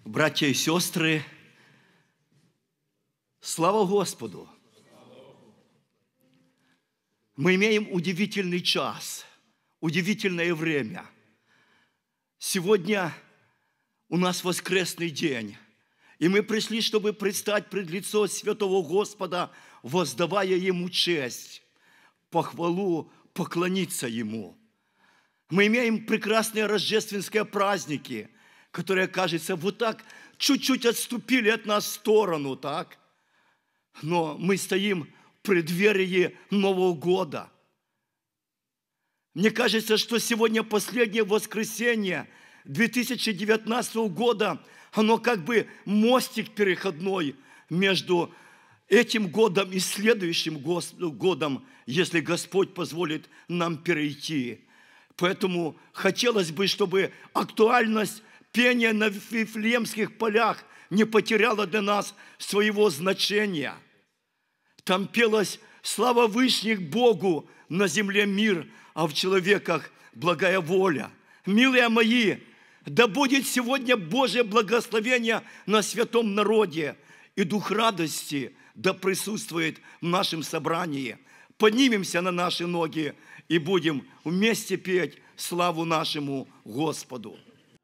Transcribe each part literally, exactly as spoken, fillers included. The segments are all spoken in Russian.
Братья и сестры, слава Господу! Мы имеем удивительный час, удивительное время. Сегодня у нас воскресный день, и мы пришли, чтобы предстать пред лицо святого Господа, воздавая Ему честь, похвалу, поклониться Ему. Мы имеем прекрасные рождественские праздники, которые, кажется, вот так чуть-чуть отступили от нас в сторону, так? Но мы стоим в преддверии Нового года. Мне кажется, что сегодня последнее воскресенье две тысячи девятнадцатого года, оно как бы мостик переходной между этим годом и следующим годом, если Господь позволит нам перейти. Поэтому хотелось бы, чтобы актуальность пения на Вифлеемских полях не потеряла для нас своего значения. Там пелось «Слава Вышних Богу, на земле мир, а в человеках благая воля». Милые мои, да будет сегодня Божье благословение на святом народе, и дух радости да присутствует в нашем собрании. Поднимемся на наши ноги и будем вместе петь славу нашему Господу.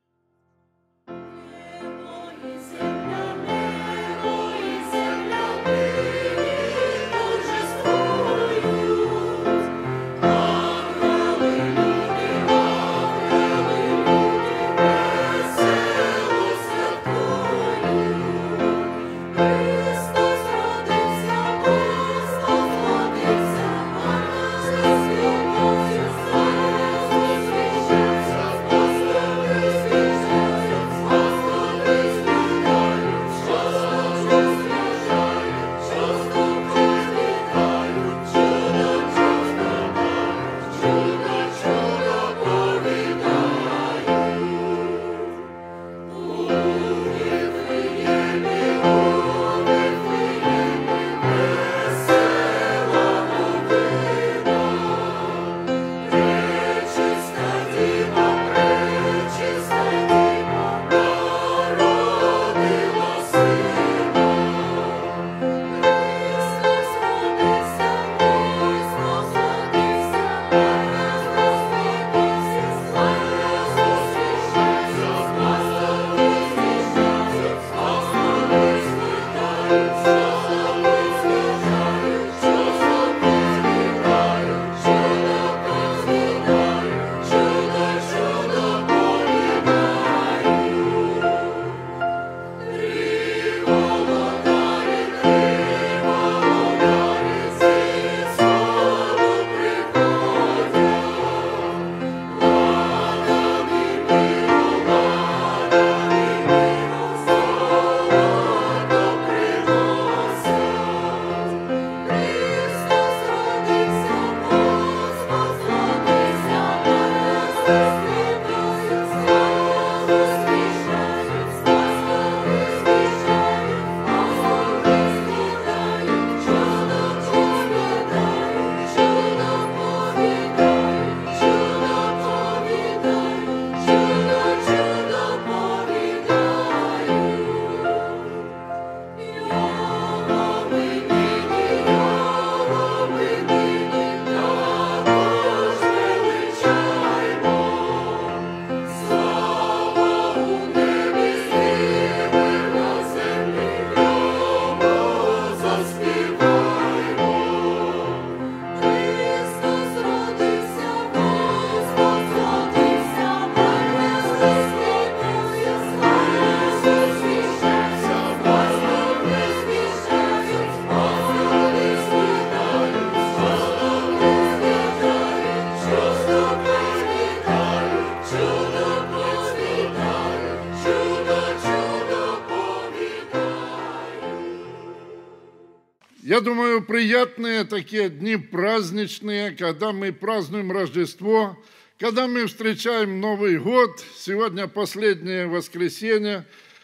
Я думаю, приятные такие дни праздничные, когда мы празднуем Рождество, когда мы встречаем Новый год. Сегодня последнее воскресенье.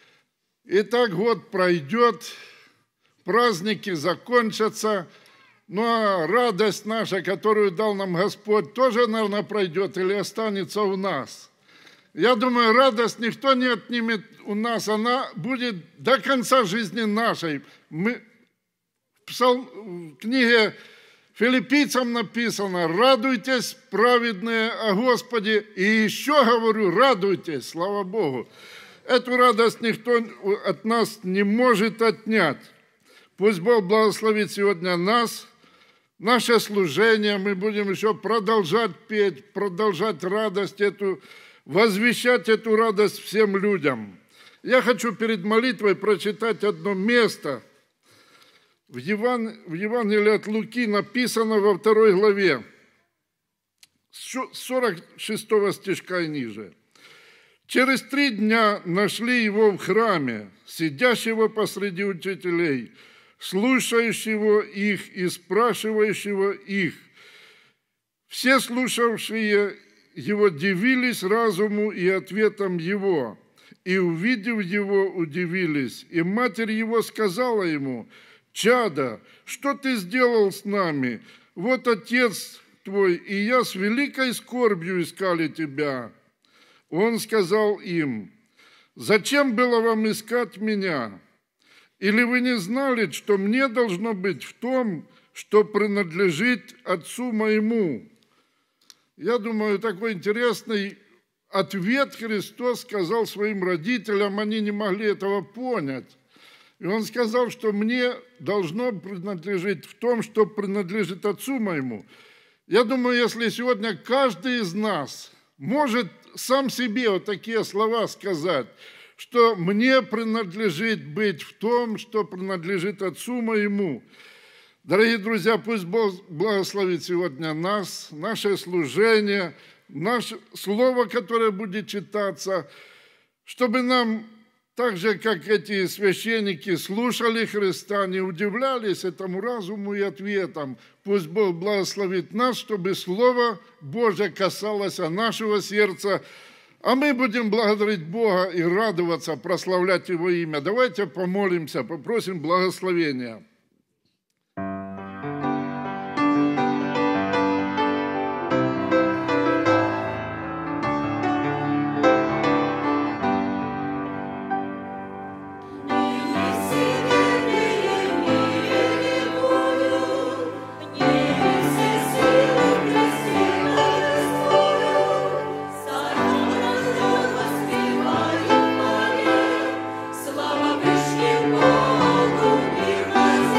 И так год пройдет, праздники закончатся. Ну а радость наша, которую дал нам Господь, тоже, наверное, пройдет или останется у нас. Я думаю, радость никто не отнимет у нас, она будет до конца жизни нашей. Мы, в, псал, в книге Филиппийцам написано: радуйтесь, праведные о Господе. И еще говорю, радуйтесь, слава Богу. Эту радость никто от нас не может отнять. Пусть Бог благословит сегодня нас, наше служение. Мы будем еще продолжать петь, продолжать радость эту, возвещать эту радость всем людям. Я хочу перед молитвой прочитать одно место. В, Еван... в Евангелии от Луки написано во второй главе, с сорок шестого стишка и ниже. «Через три дня нашли его в храме, сидящего посреди учителей, слушающего их и спрашивающего их. Все слушавшие его дивились разуму и ответам его, и, увидев его, удивились. И матерь его сказала ему: «Чадо, что ты сделал с нами? Вот отец твой и я с великой скорбью искали тебя». Он сказал им: «Зачем было вам искать меня? Или вы не знали, что мне должно быть в том, что принадлежит отцу моему?» Я думаю, такой интересный ответ Христос сказал своим родителям, они не могли этого понять. И Он сказал, что мне должно принадлежить в том, что принадлежит отцу моему. Я думаю, если сегодня каждый из нас может сам себе вот такие слова сказать, что мне принадлежит быть в том, что принадлежит отцу моему. Дорогие друзья, пусть Бог благословит сегодня нас, наше служение, наше слово, которое будет читаться, чтобы нам, так же, как эти священники, слушали Христа, не удивлялись этому разуму и ответам. Пусть Бог благословит нас, чтобы Слово Божье касалось нашего сердца, а мы будем благодарить Бога и радоваться, прославлять Его имя. Давайте помолимся, попросим благословения. Слава Богу, мир воздать.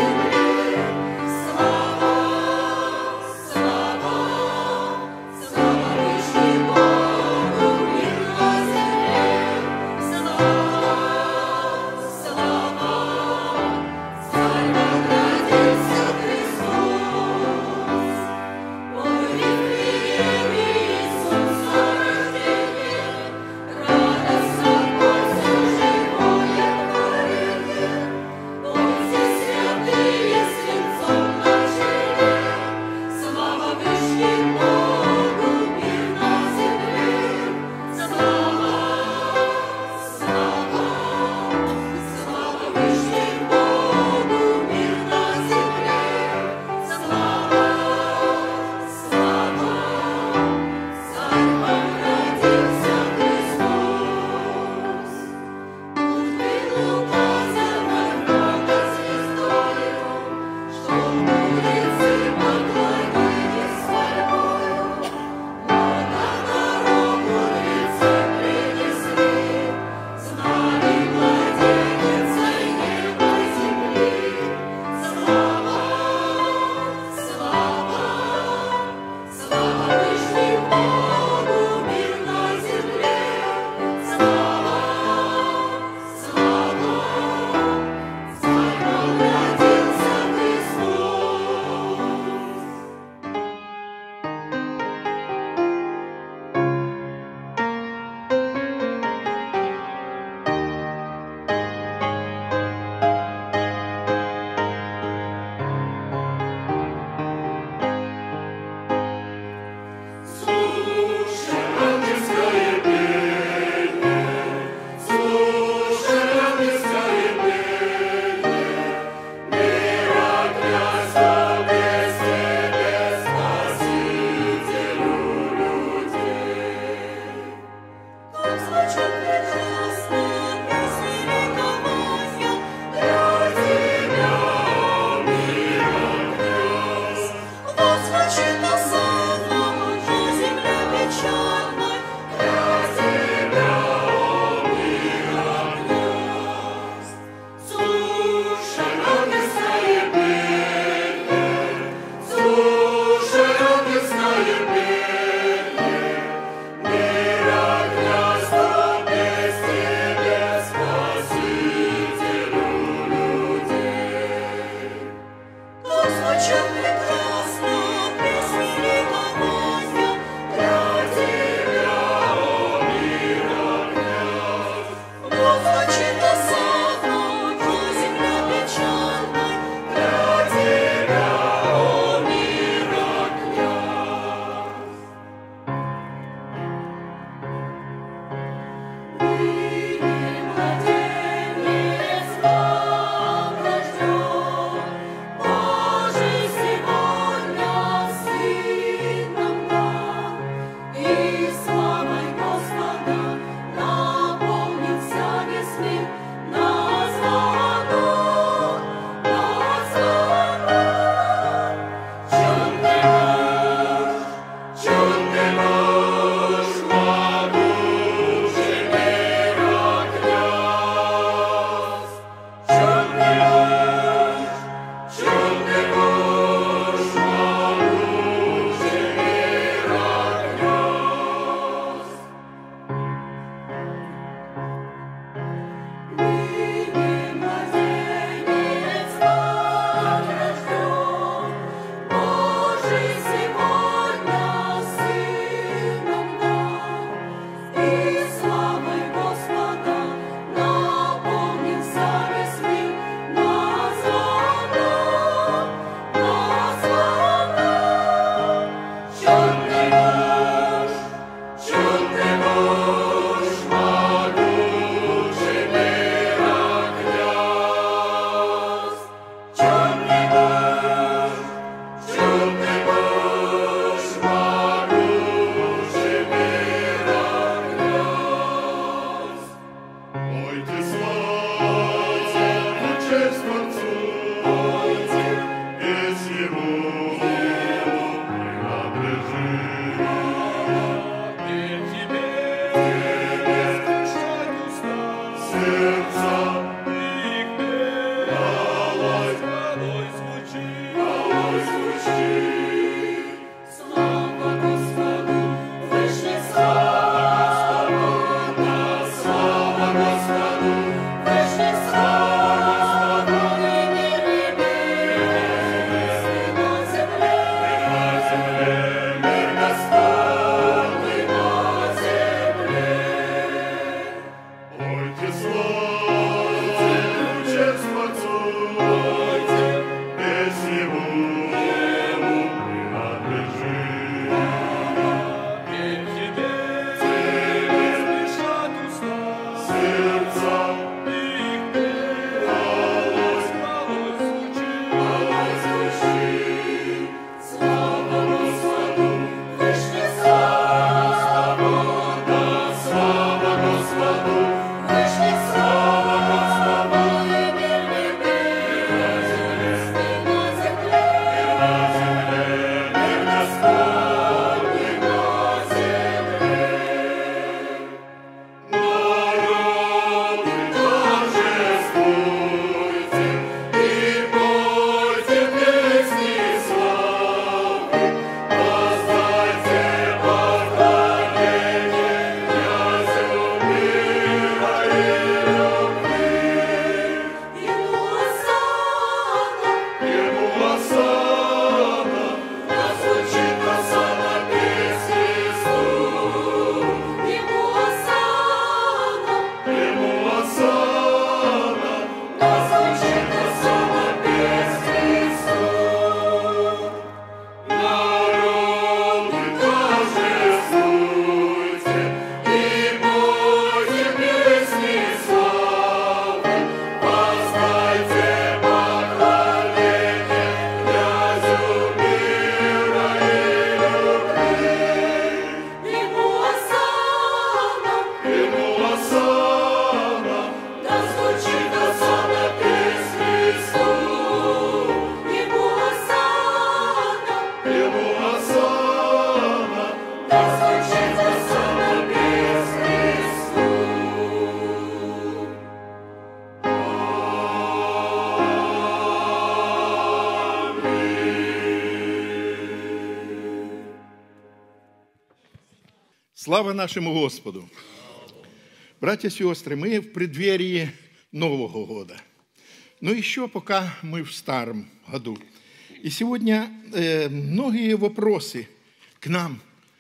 Слава нашему Господу! Братья и сестры, мы в преддверии Нового года. Но еще пока мы в старом году. И сегодня э, многие вопросы к нам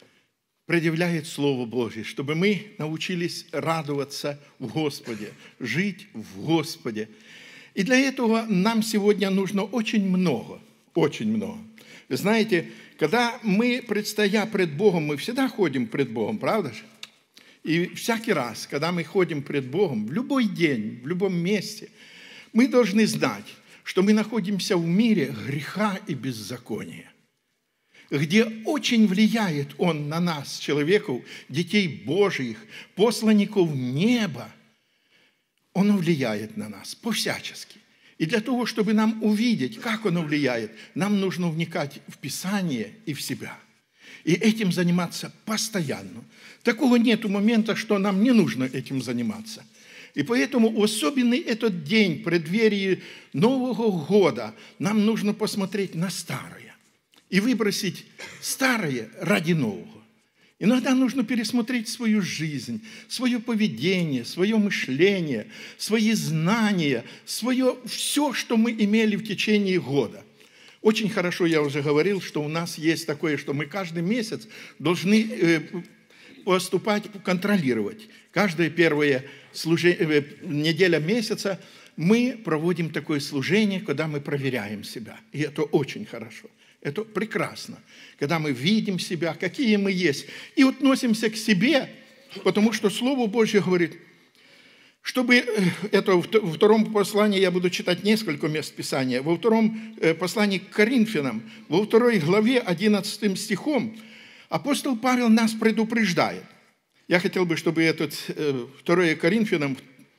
предъявляет Слово Божье, чтобы мы научились радоваться в Господе, жить в Господе. И для этого нам сегодня нужно очень много, очень много. Вы знаете, когда мы, предстоя пред Богом, мы всегда ходим пред Богом, правда же? И всякий раз, когда мы ходим пред Богом, в любой день, в любом месте, мы должны знать, что мы находимся в мире греха и беззакония, где очень влияет Он на нас, человеков, детей Божьих, посланников неба. Он влияет на нас по-всячески. И для того, чтобы нам увидеть, как оно влияет, нам нужно вникать в Писание и в себя. И этим заниматься постоянно. Такого нету момента, что нам не нужно этим заниматься. И поэтому в особенный этот день, в преддверии Нового года, нам нужно посмотреть на старое и выбросить старое ради нового. Иногда нужно пересмотреть свою жизнь, свое поведение, свое мышление, свои знания, свое, все, что мы имели в течение года. Очень хорошо я уже говорил, что у нас есть такое, что мы каждый месяц должны поступать, контролировать. Каждая первая служение, неделя месяца мы проводим такое служение, когда мы проверяем себя. И это очень хорошо. Это прекрасно, когда мы видим себя, какие мы есть, и относимся к себе, потому что Слово Божье говорит, чтобы, это во втором послании, я буду читать несколько мест Писания, во втором послании к Коринфянам, во второй главе, одиннадцатым стихом, апостол Павел нас предупреждает. Я хотел бы, чтобы этот второе Коринфянам,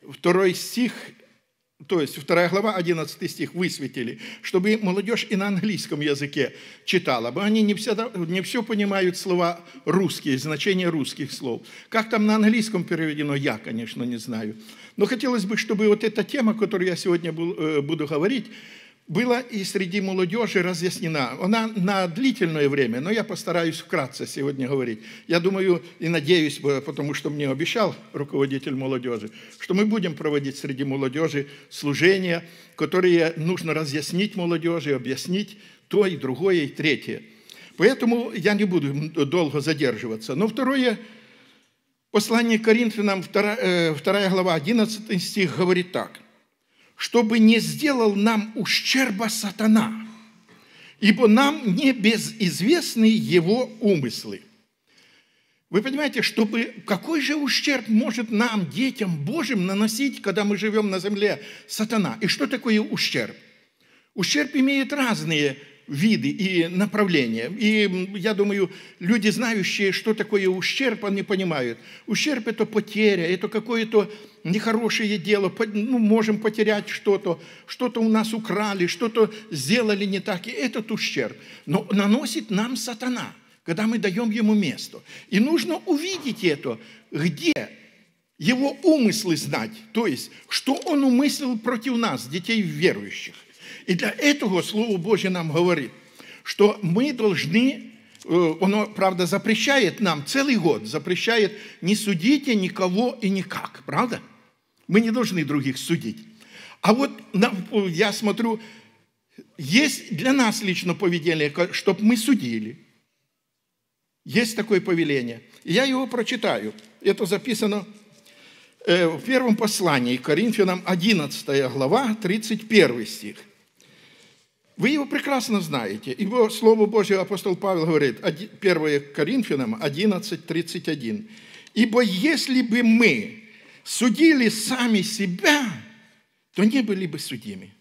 второй стих, то есть вторая глава, одиннадцатый стих высветили, чтобы молодежь и на английском языке читала, бы они не, всегда, не все понимают слова русские, значение русских слов. Как там на английском переведено, я, конечно, не знаю. Но хотелось бы, чтобы вот эта тема, которую я сегодня буду говорить, была и среди молодежи разъяснена. Она на длительное время, но я постараюсь вкратце сегодня говорить. Я думаю и надеюсь, потому что мне обещал руководитель молодежи, что мы будем проводить среди молодежи служения, которые нужно разъяснить молодежи, объяснить то и другое, и третье. Поэтому я не буду долго задерживаться. Но второе послание к Коринфянам, вторая, вторая глава, одиннадцатый стих говорит так. «Чтобы не сделал нам ущерба сатана, ибо нам не безизвестны его умыслы». Вы понимаете, чтобы, какой же ущерб может нам, детям Божьим, наносить, когда мы живем на земле, сатана? И что такое ущерб? Ущерб имеет разные виды и направления. И я думаю, люди, знающие, что такое ущерб, они понимают. Ущерб – это потеря, это какое-то нехорошее дело. Ну, можем потерять что-то, что-то у нас украли, что-то сделали не так. И этот ущерб. Но наносит нам сатана, когда мы даем ему место. И нужно увидеть это, где его умыслы знать. То есть, что он умыслил против нас, детей верующих. И для этого Слово Божье нам говорит, что мы должны, оно, правда, запрещает нам целый год, запрещает не судите никого и никак, правда? Мы не должны других судить. А вот я смотрю, есть для нас лично повеление, чтобы мы судили. Есть такое повеление. И я его прочитаю. Это записано в первом послании к Коринфянам, одиннадцатая глава, тридцать первый стих. Вы его прекрасно знаете. Его Слово Божье апостол Павел говорит, первое Коринфянам одиннадцать, тридцать один. «Ибо если бы мы судили сами себя, то не были бы судимы.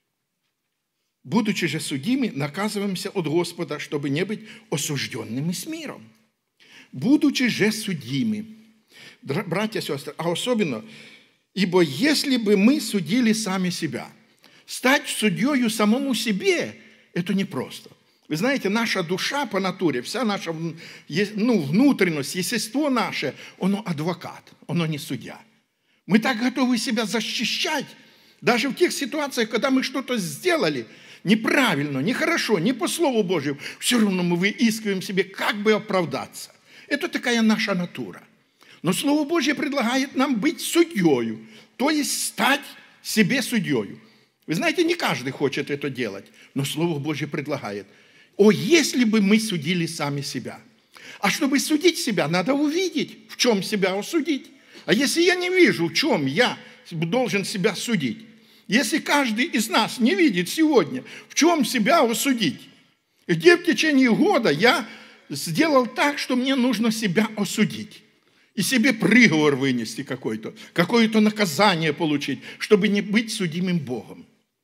Будучи же судимы, наказываемся от Господа, чтобы не быть осужденными с миром. Будучи же судимы». Братья и сестры, а особенно, ибо если бы мы судили сами себя, стать судьей самому себе – это непросто. Вы знаете, наша душа по натуре, вся наша ну, внутренность, естество наше, оно адвокат, оно не судья. Мы так готовы себя защищать, даже в тех ситуациях, когда мы что-то сделали неправильно, нехорошо, не по Слову Божьему, все равно мы выискиваем себе, как бы оправдаться. Это такая наша натура. Но Слово Божье предлагает нам быть судьей, то есть стать себе судьей. Вы знаете, не каждый хочет это делать, но Слово Божье предлагает. О, если бы мы судили сами себя. А чтобы судить себя, надо увидеть, в чем себя осудить. А если я не вижу, в чем я должен себя судить, если каждый из нас не видит сегодня, в чем себя осудить, где в течение года я сделал так, что мне нужно себя осудить, и себе приговор вынести какой-то, какое-то наказание получить, чтобы не быть судимым Богом.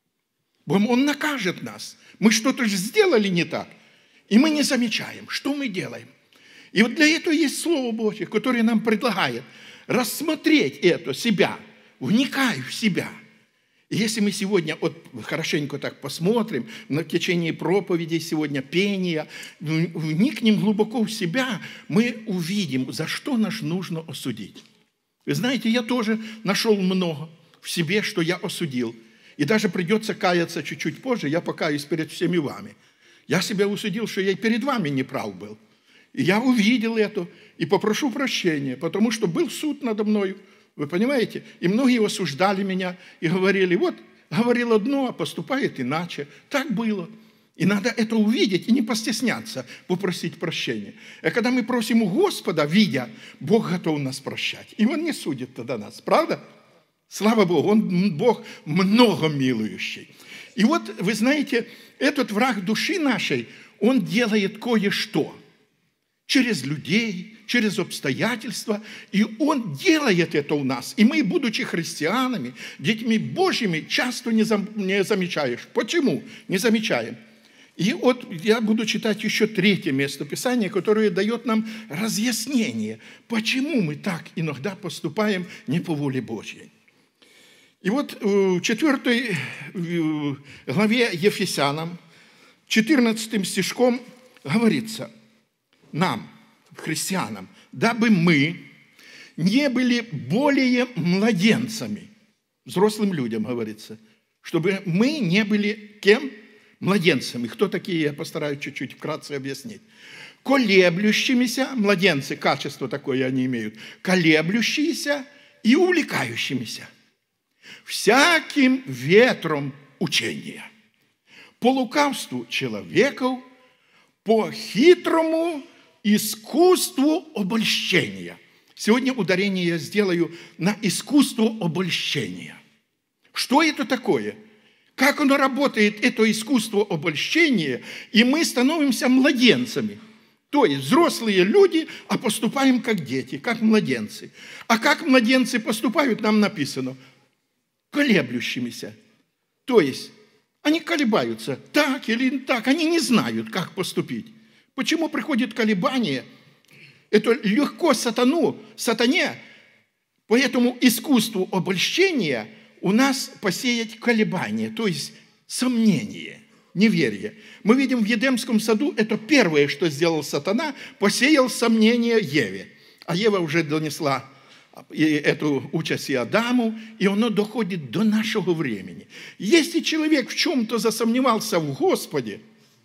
Он накажет нас. Мы что-то же сделали не так. И мы не замечаем, что мы делаем. И вот для этого есть Слово Божье, которое нам предлагает рассмотреть это, себя, вникая в себя. И если мы сегодня вот хорошенько так посмотрим, на течение проповедей сегодня, пения, вникнем глубоко в себя, мы увидим, за что нас нужно осудить. Вы знаете, я тоже нашел много в себе, что я осудил. И даже придется каяться чуть-чуть позже, я покаюсь перед всеми вами. Я себя усудил, что я и перед вами не прав был. И я увидел это, и попрошу прощения, потому что был суд надо мною, вы понимаете? И многие осуждали меня и говорили, вот, говорил одно, а поступает иначе. Так было. И надо это увидеть и не постесняться, попросить прощения. А когда мы просим у Господа, видя, Бог готов нас прощать. И Он не судит тогда нас, правда? Слава Богу, Он Бог много милующий. И вот, вы знаете, этот враг души нашей, он делает кое-что. Через людей, через обстоятельства. И он делает это у нас. И мы, будучи христианами, детьми Божьими, часто не замечаешь. Почему не замечаем? И вот я буду читать еще третье местописание, которое дает нам разъяснение, почему мы так иногда поступаем не по воле Божьей. И вот в четвёртой главе Ефесянам, четырнадцатым стишком говорится нам, христианам, дабы мы не были более младенцами, взрослым людям говорится, чтобы мы не были кем? Младенцами. Кто такие, я постараюсь чуть-чуть вкратце объяснить. Колеблющимися, младенцы, качество такое они имеют, колеблющиеся и увлекающимися всяким ветром учения, по лукавству человеков, по хитрому искусству обольщения. Сегодня ударение я сделаю на искусство обольщения. Что это такое? Как оно работает, это искусство обольщения, и мы становимся младенцами. То есть взрослые люди, а поступаем как дети, как младенцы. А как младенцы поступают, нам написано, колеблющимися. То есть они колебаются, так или не так, они не знают, как поступить. Почему приходит колебание? Это легко сатану, сатане, по этому искусству обольщения у нас посеять колебание, то есть сомнение, неверие. Мы видим в Едемском саду, это первое, что сделал сатана, посеял сомнение Еве. А Ева уже донесла эту участь и Адаму, и оно доходит до нашего времени. Если человек в чем-то засомневался в Господе,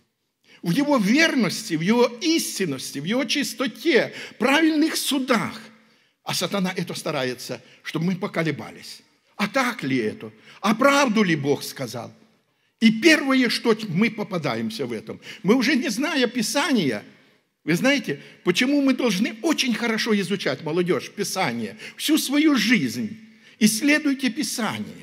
в его верности, в его истинности, в его чистоте, правильных судах, а сатана это старается, чтобы мы поколебались. А так ли это? А правду ли Бог сказал? И первое, что мы попадаемся в этом, мы уже не зная Писания, вы знаете, почему мы должны очень хорошо изучать, молодежь, Писание, всю свою жизнь. Исследуйте Писание,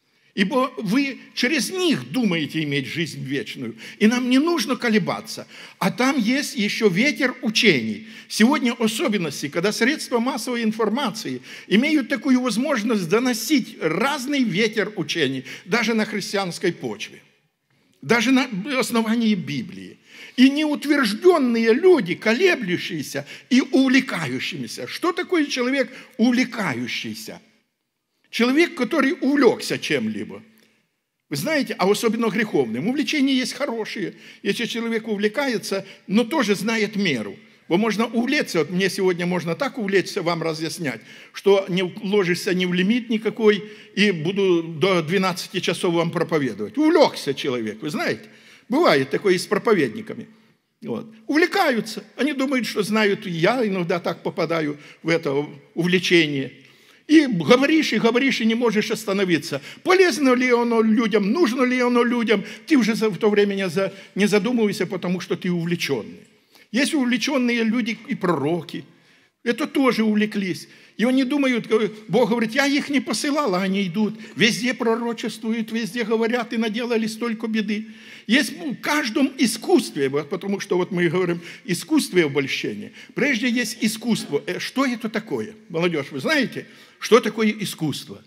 ибо вы через них думаете иметь жизнь вечную. И нам не нужно колебаться. А там есть еще ветер учений. Сегодня особенности, когда средства массовой информации имеют такую возможность доносить разный ветер учений, даже на христианской почве, даже на основании Библии. И неутвержденные люди, колеблющиеся и увлекающимися. Что такое человек увлекающийся? Человек, который увлекся чем-либо. Вы знаете, а особенно греховным. Увлечения есть хорошие. Если человек увлекается, но тоже знает меру. Бо можно увлечься, вот мне сегодня можно так увлечься, вам разъяснять, что не ложишься ни в лимит никакой, и буду до двенадцати часов вам проповедовать. Увлекся человек, вы знаете. Бывает такое и с проповедниками. Вот. Увлекаются. Они думают, что знают, я иногда так попадаю в это увлечение. И говоришь, и говоришь, и не можешь остановиться. Полезно ли оно людям, нужно ли оно людям. Ты уже в то время не задумывайся, потому что ты увлеченный. Есть увлеченные люди и пророки. Это тоже увлеклись. И они думают, Бог говорит, я их не посылал, а они идут. Везде пророчествуют, везде говорят, и наделали столько беды. Есть в каждом искусстве, потому что вот мы говорим, искусство обольщения. Прежде есть искусство. Что это такое? Молодежь, вы знаете, что такое искусство?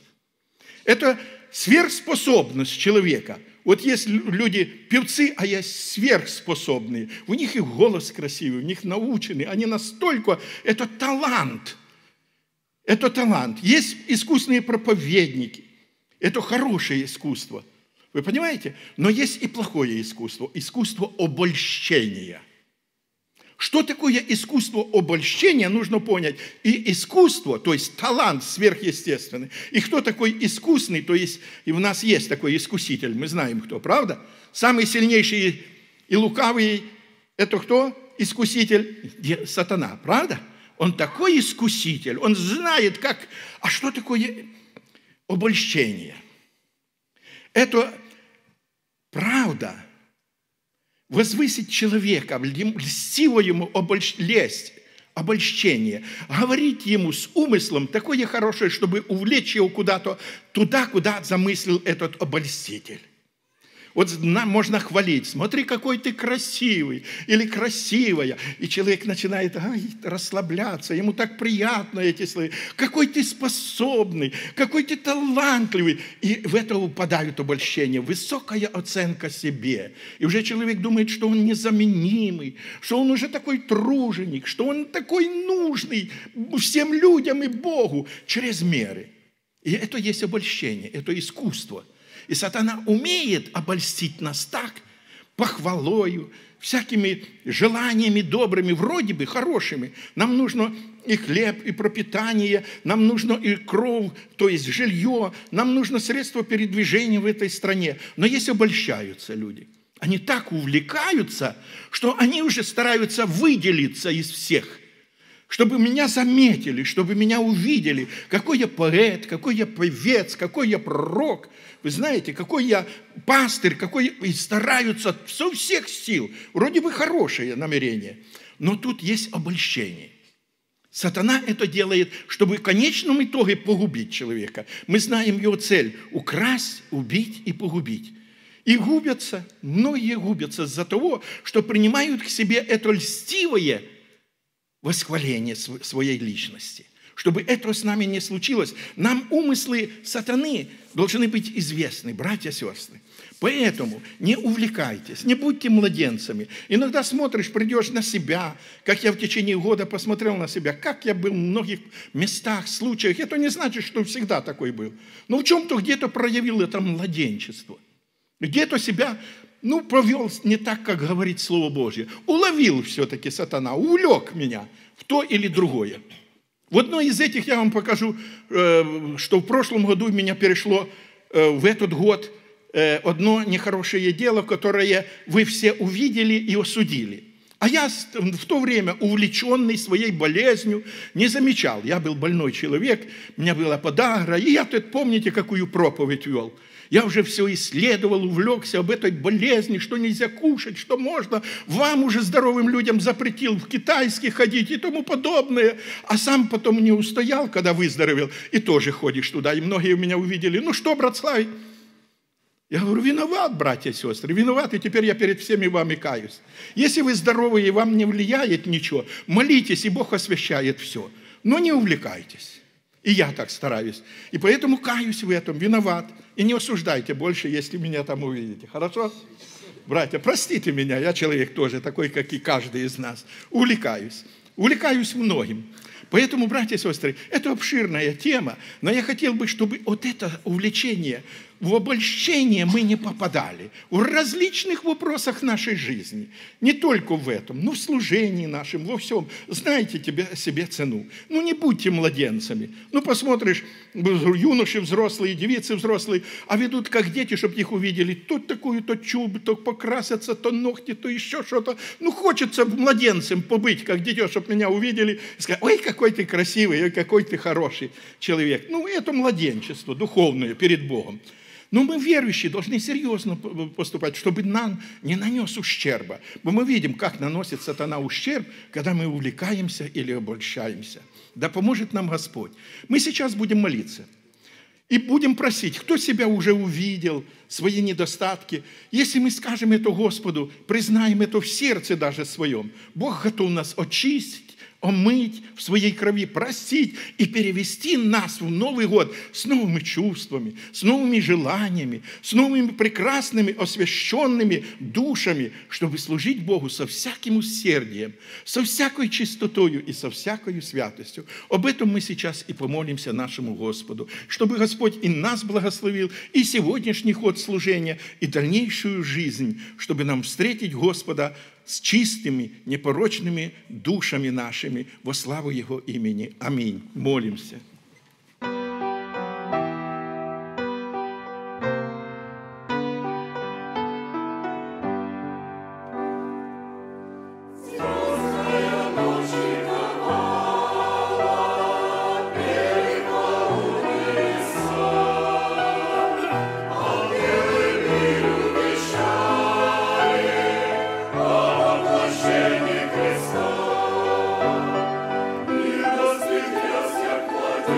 Это сверхспособность человека. Вот есть люди, певцы, а есть сверхспособные. У них и голос красивый, у них научены. Они настолько, это талант. Это талант. Есть искусные проповедники. Это хорошее искусство. Вы понимаете? Но есть и плохое искусство. Искусство обольщения. Что такое искусство обольщения, нужно понять. И искусство, то есть талант сверхъестественный. И кто такой искусный, то есть и у нас есть такой искуситель, мы знаем кто, правда? Самый сильнейший и лукавый, это кто? Искуситель, сатана, правда? Он такой искуситель, он знает, как... А что такое обольщение? Это правда. Возвысить человека, льстиво ему обольщ... лесть, обольщение, говорить ему с умыслом такое хорошее, чтобы увлечь его куда-то туда, куда замыслил этот обольститель. Вот нам можно хвалить, смотри, какой ты красивый или красивая. И человек начинает ай, расслабляться, ему так приятно эти слова. Какой ты способный, какой ты талантливый. И в это упадают обольщения, высокая оценка себе. И уже человек думает, что он незаменимый, что он уже такой труженик, что он такой нужный всем людям и Богу через меры. И это есть обольщение, это искусство. И сатана умеет обольстить нас так, похвалою, всякими желаниями добрыми, вроде бы хорошими. Нам нужно и хлеб, и пропитание, нам нужно и кров, то есть жилье, нам нужно средства передвижения в этой стране. Но если обольщаются люди, они так увлекаются, что они уже стараются выделиться из всех, чтобы меня заметили, чтобы меня увидели, какой я поэт, какой я певец, какой я пророк, вы знаете, какой я пастырь, какой... И стараются со всех сил. Вроде бы хорошее намерение, но тут есть обольщение. Сатана это делает, чтобы в конечном итоге погубить человека. Мы знаем его цель – украсть, убить и погубить. И губятся, многие губятся из-за того, что принимают к себе это льстивое восхваление своей личности. Чтобы этого с нами не случилось, нам умыслы сатаны должны быть известны, братья и сестры. Поэтому не увлекайтесь, не будьте младенцами. Иногда смотришь, придешь на себя, как я в течение года посмотрел на себя, как я был в многих местах, случаях. Это не значит, что всегда такой был. Но в чем-то где-то проявил это младенчество. Где-то себя, ну, провел не так, как говорит Слово Божье. Уловил все-таки сатана, увлек меня в то или другое. В одной из этих я вам покажу, что в прошлом году меня перешло в этот год одно нехорошее дело, которое вы все увидели и осудили. А я в то время, увлеченный своей болезнью, не замечал. Я был больной человек, у меня была подагра, и я тут, помните, какую проповедь вел? Я уже все исследовал, увлекся об этой болезни, что нельзя кушать, что можно. Вам уже здоровым людям запретил в китайский ходить и тому подобное. А сам потом не устоял, когда выздоровел, и тоже ходишь туда. И многие меня увидели. Ну что, брат Славий? Я говорю, виноват, братья и сестры, виноват, и теперь я перед всеми вами каюсь. Если вы здоровы и вам не влияет ничего, молитесь, и Бог освящает все. Но не увлекайтесь. И я так стараюсь. И поэтому каюсь в этом, виноват. И не осуждайте больше, если меня там увидите. Хорошо? Братья, простите меня, я человек тоже такой, как и каждый из нас. Увлекаюсь. Увлекаюсь многим. Поэтому, братья и сестры, это обширная тема, но я хотел бы, чтобы вот это увлечение, в обольщение мы не попадали. В различных вопросах нашей жизни. Не только в этом, но в служении нашем, во всем. Знайте тебе, себе цену. Ну, не будьте младенцами. Ну, посмотришь, юноши взрослые, девицы взрослые, а ведут как дети, чтобы их увидели. То такую, то чуб, то покрасятся, то ногти, то еще что-то. Ну, хочется младенцем побыть, как дитё, чтобы меня увидели и сказать, ой, какой ты красивый, ой, какой ты хороший человек. Ну, это младенчество духовное перед Богом. Но мы, верующие, должны серьезно поступать, чтобы нам не нанес ущерба. Бо мы видим, как наносит сатана ущерб, когда мы увлекаемся или обольщаемся. Да поможет нам Господь. Мы сейчас будем молиться. И будем просить, кто себя уже увидел, свои недостатки. Если мы скажем это Господу, признаем это в сердце даже своем, Бог готов нас очистить, омыть в своей крови, простить и перевести нас в Новый год с новыми чувствами, с новыми желаниями, с новыми прекрасными, освященными душами, чтобы служить Богу со всяким усердием, со всякой чистотою и со всякой святостью. Об этом мы сейчас и помолимся нашему Господу, чтобы Господь и нас благословил, и сегодняшний ход служения, и дальнейшую жизнь, чтобы нам встретить Господа с чистыми, непорочными душами нашими во славу Его имени. Аминь. Молимся. Христа, милостив, як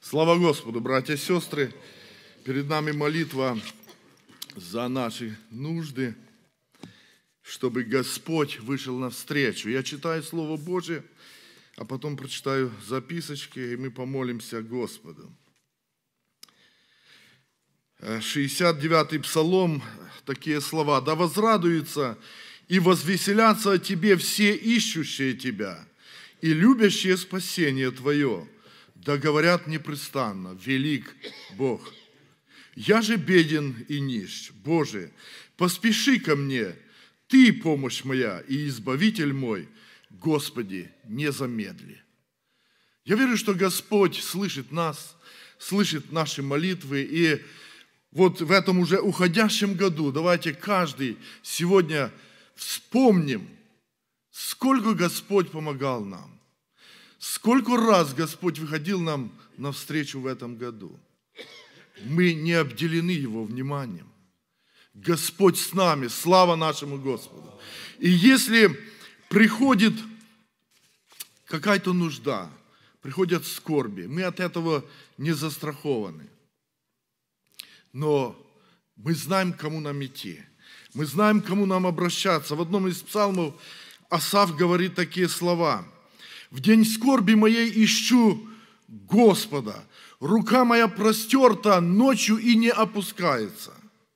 Слава Господу, братья и сестры. Перед нами молитва за наши нужды, чтобы Господь вышел навстречу. Я читаю Слово Божие, а потом прочитаю записочки, и мы помолимся Господу. шестьдесят девятый Псалом, такие слова. «Да возрадуются и возвеселятся о Тебе все ищущие Тебя, и любящие спасение Твое, да говорят непрестанно, велик Бог. Я же беден и нищ, Боже, поспеши ко мне, Ты помощь моя и избавитель мой, Господи, не замедли». Я верю, что Господь слышит нас, слышит наши молитвы, и вот в этом уже уходящем году давайте каждый сегодня вспомним, сколько Господь помогал нам. Сколько раз Господь выходил нам навстречу в этом году. Мы не обделены Его вниманием. Господь с нами, слава нашему Господу. И если приходит какая-то нужда, приходят скорби, мы от этого не застрахованы. Но мы знаем, к кому нам идти. Мы знаем, к кому нам обращаться. В одном из псалмов Асаф говорит такие слова. «В день скорби моей ищу Господа, рука моя простерта ночью и не опускается».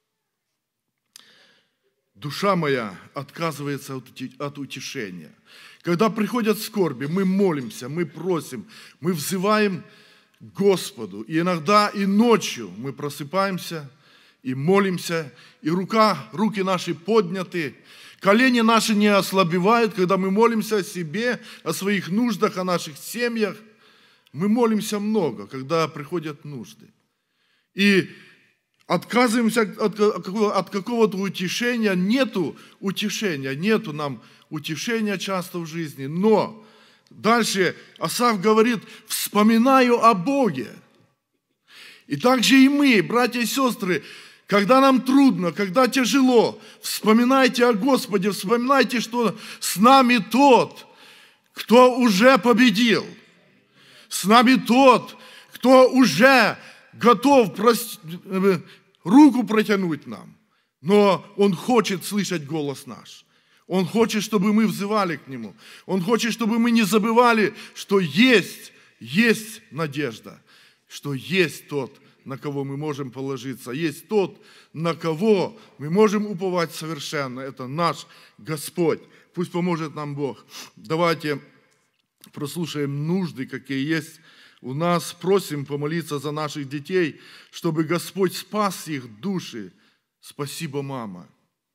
Душа моя отказывается от утешения. Когда приходят скорби, мы молимся, мы просим, мы взываем к Господу. И иногда и ночью мы просыпаемся и молимся, и рука, руки наши подняты, колени наши не ослабевают, когда мы молимся о себе, о своих нуждах, о наших семьях. Мы молимся много, когда приходят нужды. И отказываемся от, от какого-то утешения. Нету утешения, нету нам утешения часто в жизни. Но дальше Асаф говорит: вспоминаю о Боге. И также и мы, братья и сестры, когда нам трудно, когда тяжело, вспоминайте о Господе, вспоминайте, что с нами тот, кто уже победил. С нами тот, кто уже готов прос... руку протянуть нам. Но Он хочет слышать голос наш. Он хочет, чтобы мы взывали к Нему. Он хочет, чтобы мы не забывали, что есть, есть надежда, что есть тот, на кого мы можем положиться, есть тот, на кого мы можем уповать совершенно. Это наш Господь. Пусть поможет нам Бог. Давайте прослушаем нужды, какие есть у нас. Просим помолиться за наших детей, чтобы Господь спас их души. Спасибо, мама.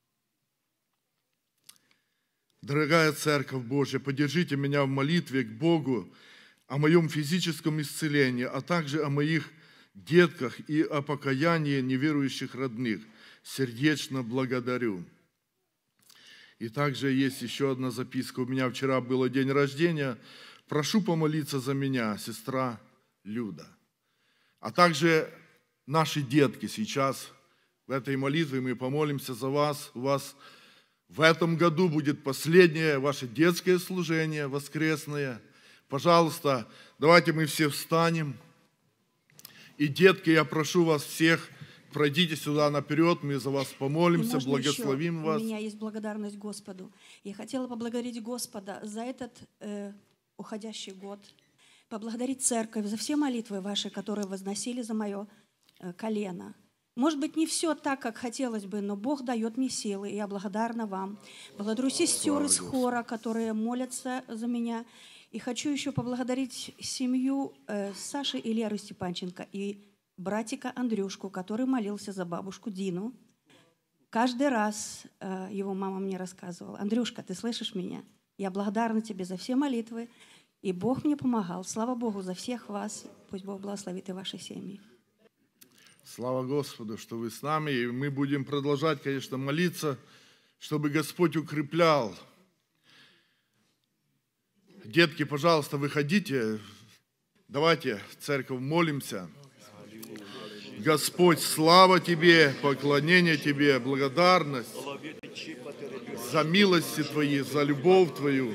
Дорогая Церковь Божья, поддержите меня в молитве к Богу о моем физическом исцелении, а также о моих детках и о покаянии неверующих родных. Сердечно благодарю. И также есть еще одна записка. У меня вчера был день рождения. Прошу помолиться за меня, сестра Люда. А также наши детки сейчас. В этой молитве мы помолимся за вас. У вас в этом году будет последнее ваше детское служение воскресное. Пожалуйста, давайте мы все встанем. И, детки, я прошу вас всех, пройдите сюда наперед, мы за вас помолимся, благословим еще? вас. У меня есть благодарность Господу. Я хотела поблагодарить Господа за этот э, уходящий год, поблагодарить Церковь за все молитвы ваши, которые возносили за мое э, колено. Может быть, не все так, как хотелось бы, но Бог дает мне силы, и я благодарна вам. Благодарю сестер из хора, которые молятся за меня. И хочу еще поблагодарить семью э, Саши и Леры Степанченко и братика Андрюшку, который молился за бабушку Дину. Каждый раз э, его мама мне рассказывала: «Андрюшка, ты слышишь меня? Я благодарна тебе за все молитвы, и Бог мне помогал. Слава Богу за всех вас. Пусть Бог благословит и ваши семьи». Слава Господу, что вы с нами, и мы будем продолжать, конечно, молиться, чтобы Господь укреплял. Детки, пожалуйста, выходите. Давайте в церковь молимся. Господь, слава Тебе, поклонение Тебе, благодарность за милости Твои, за любовь Твою.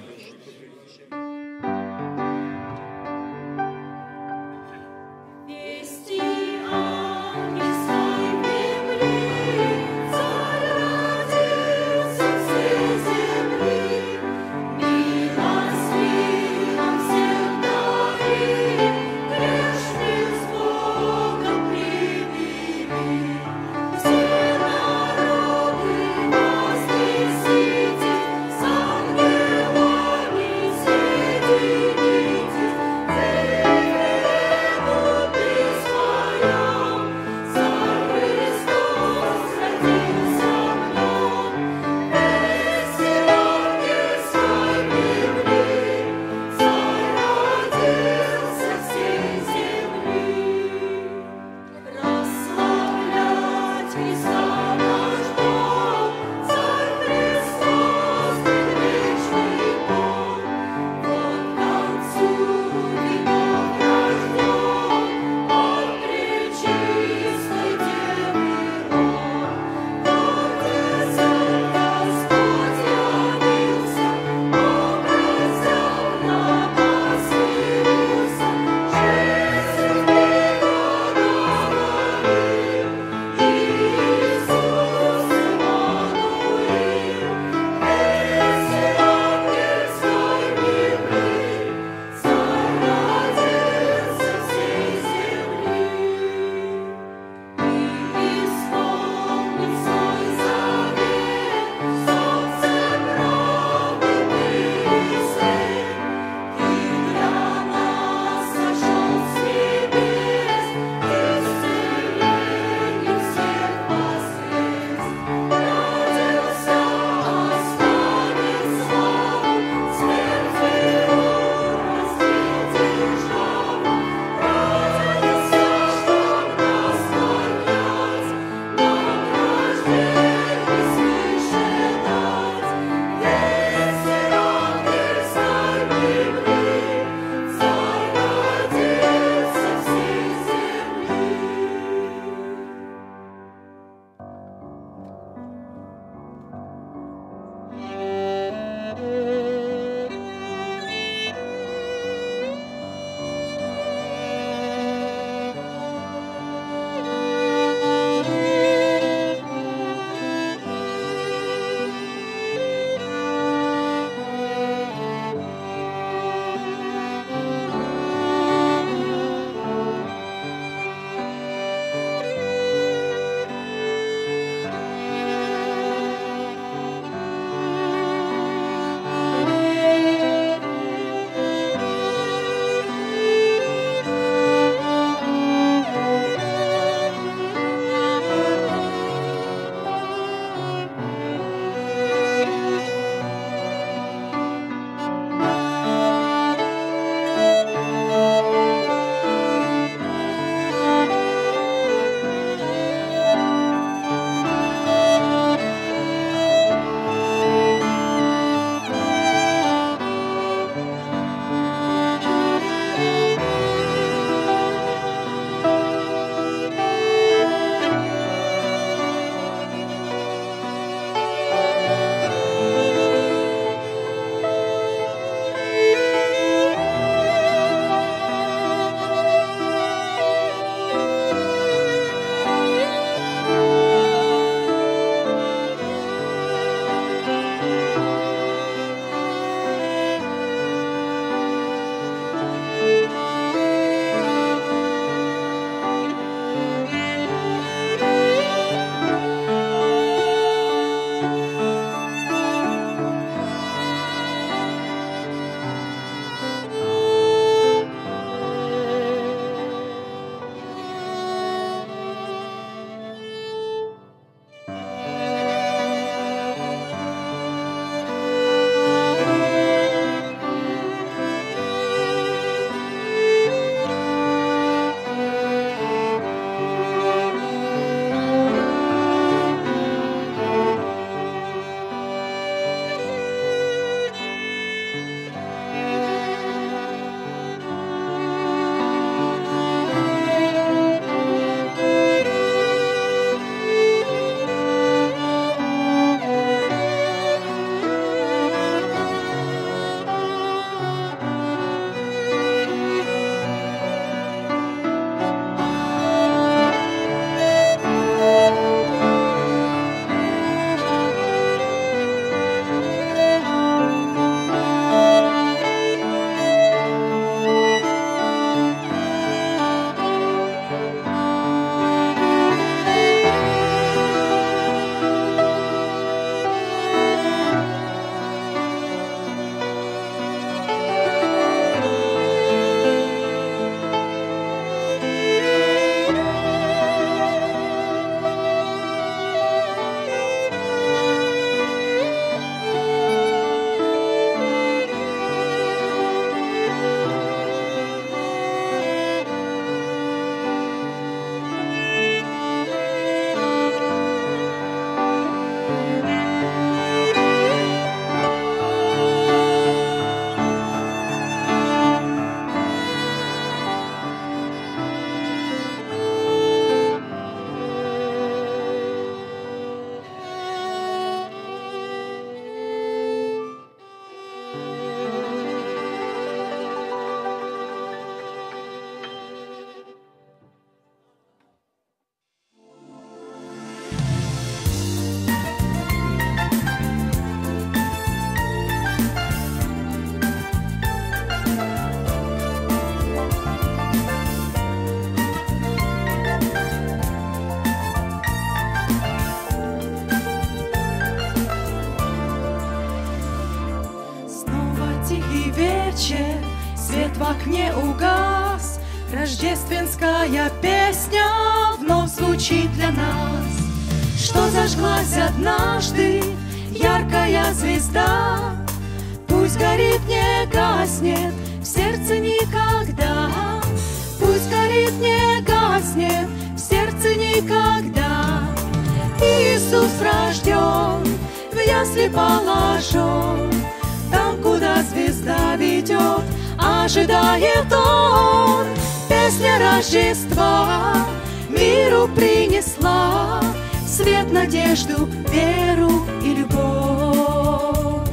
так не угас, рождественская песня вновь звучит для нас. Что зажглась однажды яркая звезда, пусть горит, не гаснет в сердце никогда. Пусть горит, не гаснет в сердце никогда. Иисус рожден, в ясли положен, там, куда звезда ведет, ожидает Он. Песня Рождества миру принесла свет, надежду, веру и любовь.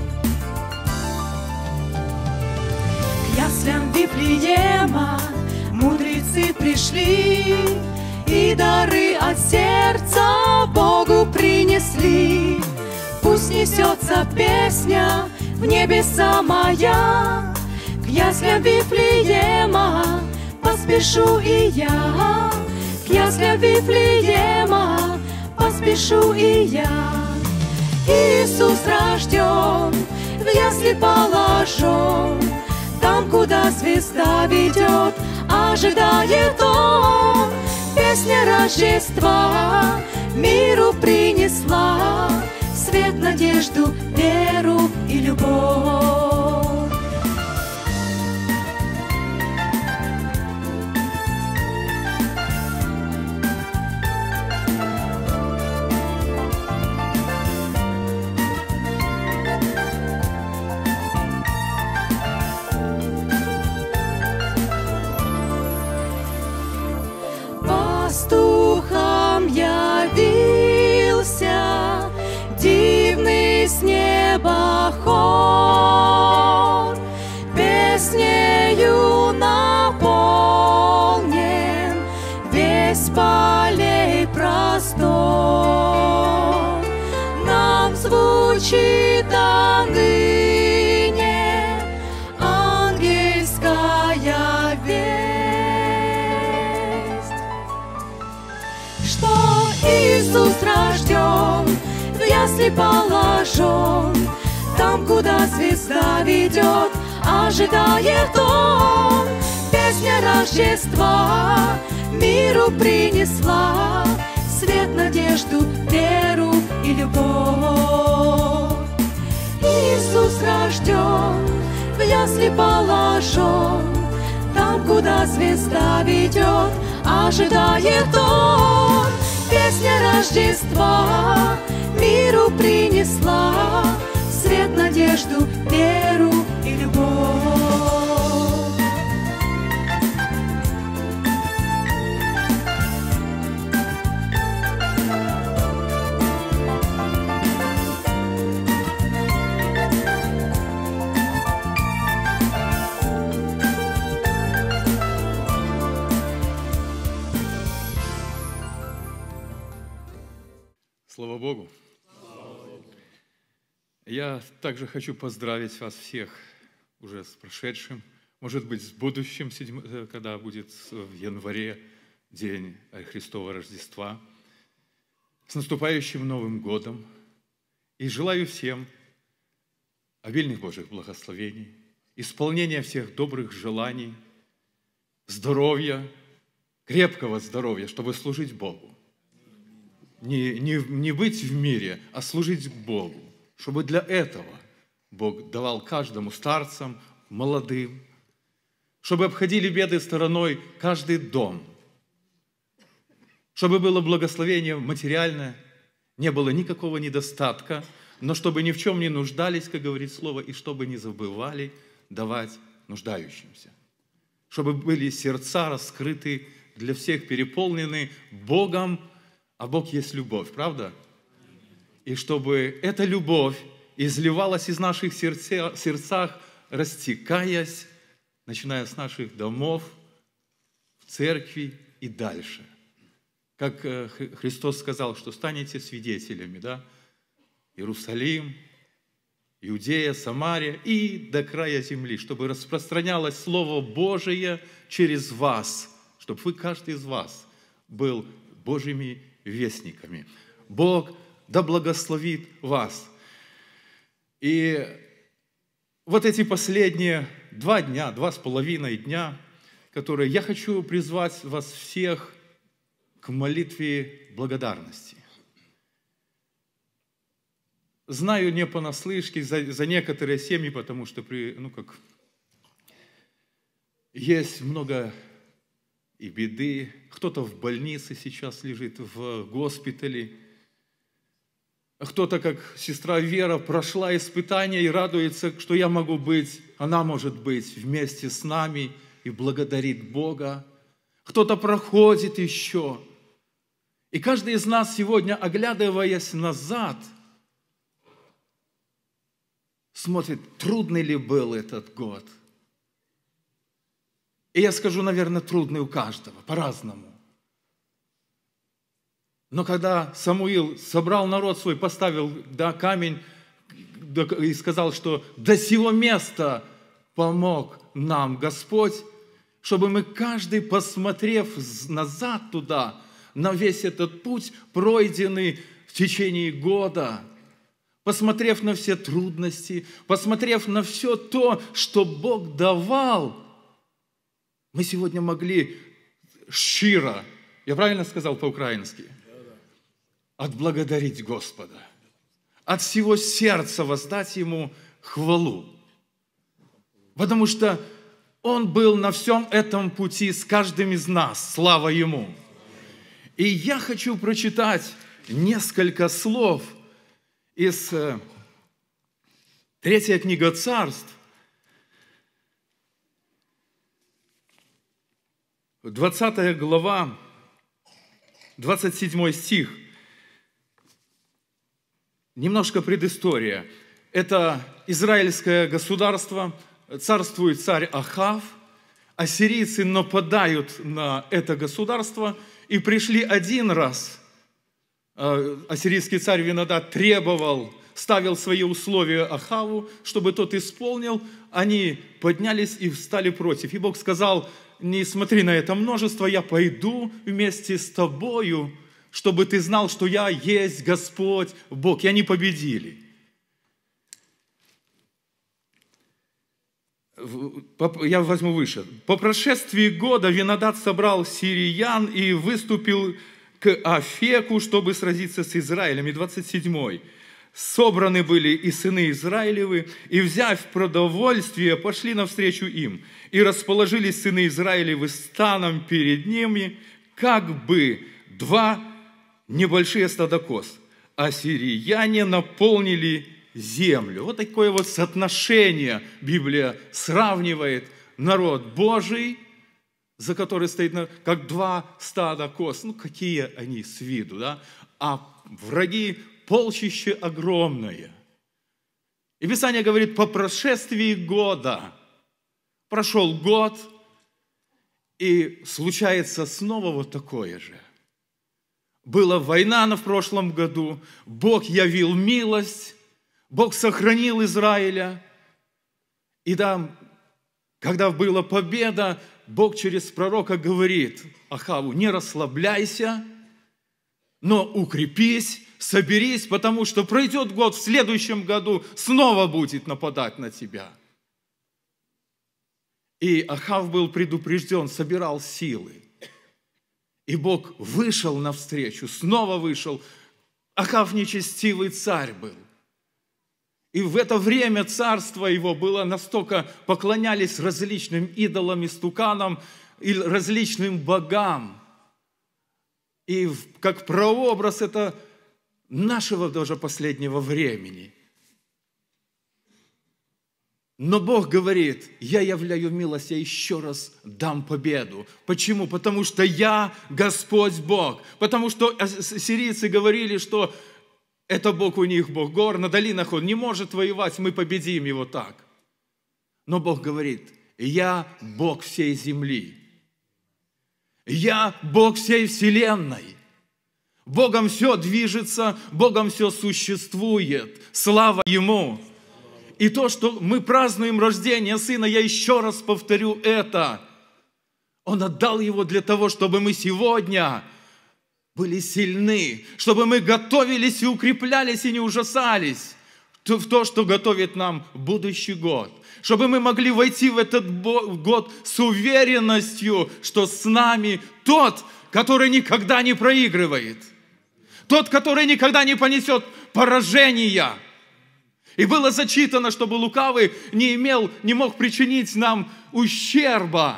К яслям Вифлеема мудрецы пришли и дары от сердца Богу принесли. Пусть несется песня в небеса моя, к яслям Вифлеема поспешу и я. К яслям Вифлеема поспешу и я. Иисус рожден, в ясли положен, там, куда звезда ведет, ожидает Он. Песня Рождества миру принесла свет, надежду, веру и любовь. Пастухам явился дивный с неба хор, песнею наполнен весь полей простор. Нам звучит ныне ангельская весть, что Иисус рожден, в ясли положен, там, куда звезда ведет, ожидает Он. Песня Рождества миру принесла свет, надежду, веру и любовь. Иисус рожден, в ясли положен, там, куда звезда ведет, ожидает Он. Песня Рождества миру принесла свет, надежду, веру и любовь. Слава Богу! Я также хочу поздравить вас всех уже с прошедшим, может быть, с будущим, когда будет в январе день Христова Рождества, с наступающим Новым годом. И желаю всем обильных Божьих благословений, исполнения всех добрых желаний, здоровья, крепкого здоровья, чтобы служить Богу. Не, не, не быть в мире, а служить Богу. Чтобы для этого Бог давал каждому старцам, молодым, чтобы обходили беды стороной каждый дом, чтобы было благословение материальное, не было никакого недостатка, но чтобы ни в чем не нуждались, как говорит Слово, и чтобы не забывали давать нуждающимся. Чтобы были сердца раскрыты для всех, переполнены Богом, а Бог есть любовь, правда? И чтобы эта любовь изливалась из наших сердца, сердцах, растекаясь, начиная с наших домов, в церкви и дальше. Как Христос сказал, что станете свидетелями, да? Иерусалим, Иудея, Самария и до края земли, чтобы распространялось Слово Божие через вас, чтобы вы, каждый из вас, был Божьими вестниками. Бог да благословит вас. И вот эти последние два дня, два с половиной дня, которые я хочу призвать вас всех к молитве благодарности. Знаю не понаслышке за, за некоторые семьи, потому что при, ну как, есть много и беды. Кто-то в больнице сейчас лежит, в госпитале. Кто-то, как сестра Вера, прошла испытание и радуется, что я могу быть, она может быть вместе с нами и благодарит Бога. Кто-то проходит еще. И каждый из нас сегодня, оглядываясь назад, смотрит, трудный ли был этот год. И я скажу, наверное, трудный у каждого, по-разному. Но когда Самуил собрал народ свой, поставил да, камень и сказал, что до сего места помог нам Господь, чтобы мы каждый, посмотрев назад туда, на весь этот путь, пройденный в течение года, посмотрев на все трудности, посмотрев на все то, что Бог давал, мы сегодня могли щиро, я правильно сказал по-украински, отблагодарить Господа, от всего сердца воздать Ему хвалу. Потому что Он был на всем этом пути с каждым из нас, слава Ему. И я хочу прочитать несколько слов из третьей книги Царств, двадцатая глава, двадцать седьмой стих. Немножко предыстория. Это израильское государство, царствует царь Ахав, ассирийцы нападают на это государство, и пришли один раз. Ассирийский царь Винадад требовал, ставил свои условия Ахаву, чтобы тот исполнил. Они поднялись и встали против. И Бог сказал, не смотри на это множество, я пойду вместе с тобою, чтобы ты знал, что я есть Господь Бог. И они победили. Я возьму выше. По прошествии года Винадад собрал сириян и выступил к Афеку, чтобы сразиться с Израилем. И двадцать седьмой. Собраны были и сыны Израилевы, и, взяв продовольствие, пошли навстречу им. И расположились сыны Израилевы станом перед ними, как бы два небольшие стада коз. А сирияне наполнили землю. Вот такое вот соотношение Библия сравнивает народ Божий, за который стоит как два стада коз. Ну, какие они с виду, да? А враги полчище огромное. И Писание говорит, по прошествии года, прошел год, и случается снова вот такое же. Была война в прошлом году, Бог явил милость, Бог сохранил Израиля. И там, когда была победа, Бог через пророка говорит Ахаву, не расслабляйся, но укрепись, соберись, потому что пройдет год, в следующем году снова будет нападать на тебя. И Ахав был предупрежден, собирал силы. И Бог вышел навстречу, снова вышел. Ахав нечестивый царь был. И в это время царство его было настолько, поклонялись различным идолам, истуканам и различным богам. И как прообраз это нашего даже последнего времени. Но Бог говорит, я являю милость, я еще раз дам победу. Почему? Потому что я Господь Бог. Потому что сирийцы говорили, что это Бог у них, Бог гор, на долинах Он не может воевать, мы победим его так. Но Бог говорит, я Бог всей земли. Я Бог всей вселенной. Богом все движется, Богом все существует. Слава Ему! И то, что мы празднуем рождение Сына, я еще раз повторю это. Он отдал Его для того, чтобы мы сегодня были сильны, чтобы мы готовились и укреплялись и не ужасались. в то, что готовит нам будущий год. Чтобы мы могли войти в этот год с уверенностью, что с нами тот, который никогда не проигрывает. Тот, который никогда не понесет поражения. И было зачитано, чтобы лукавый не имел, не мог причинить нам ущерба.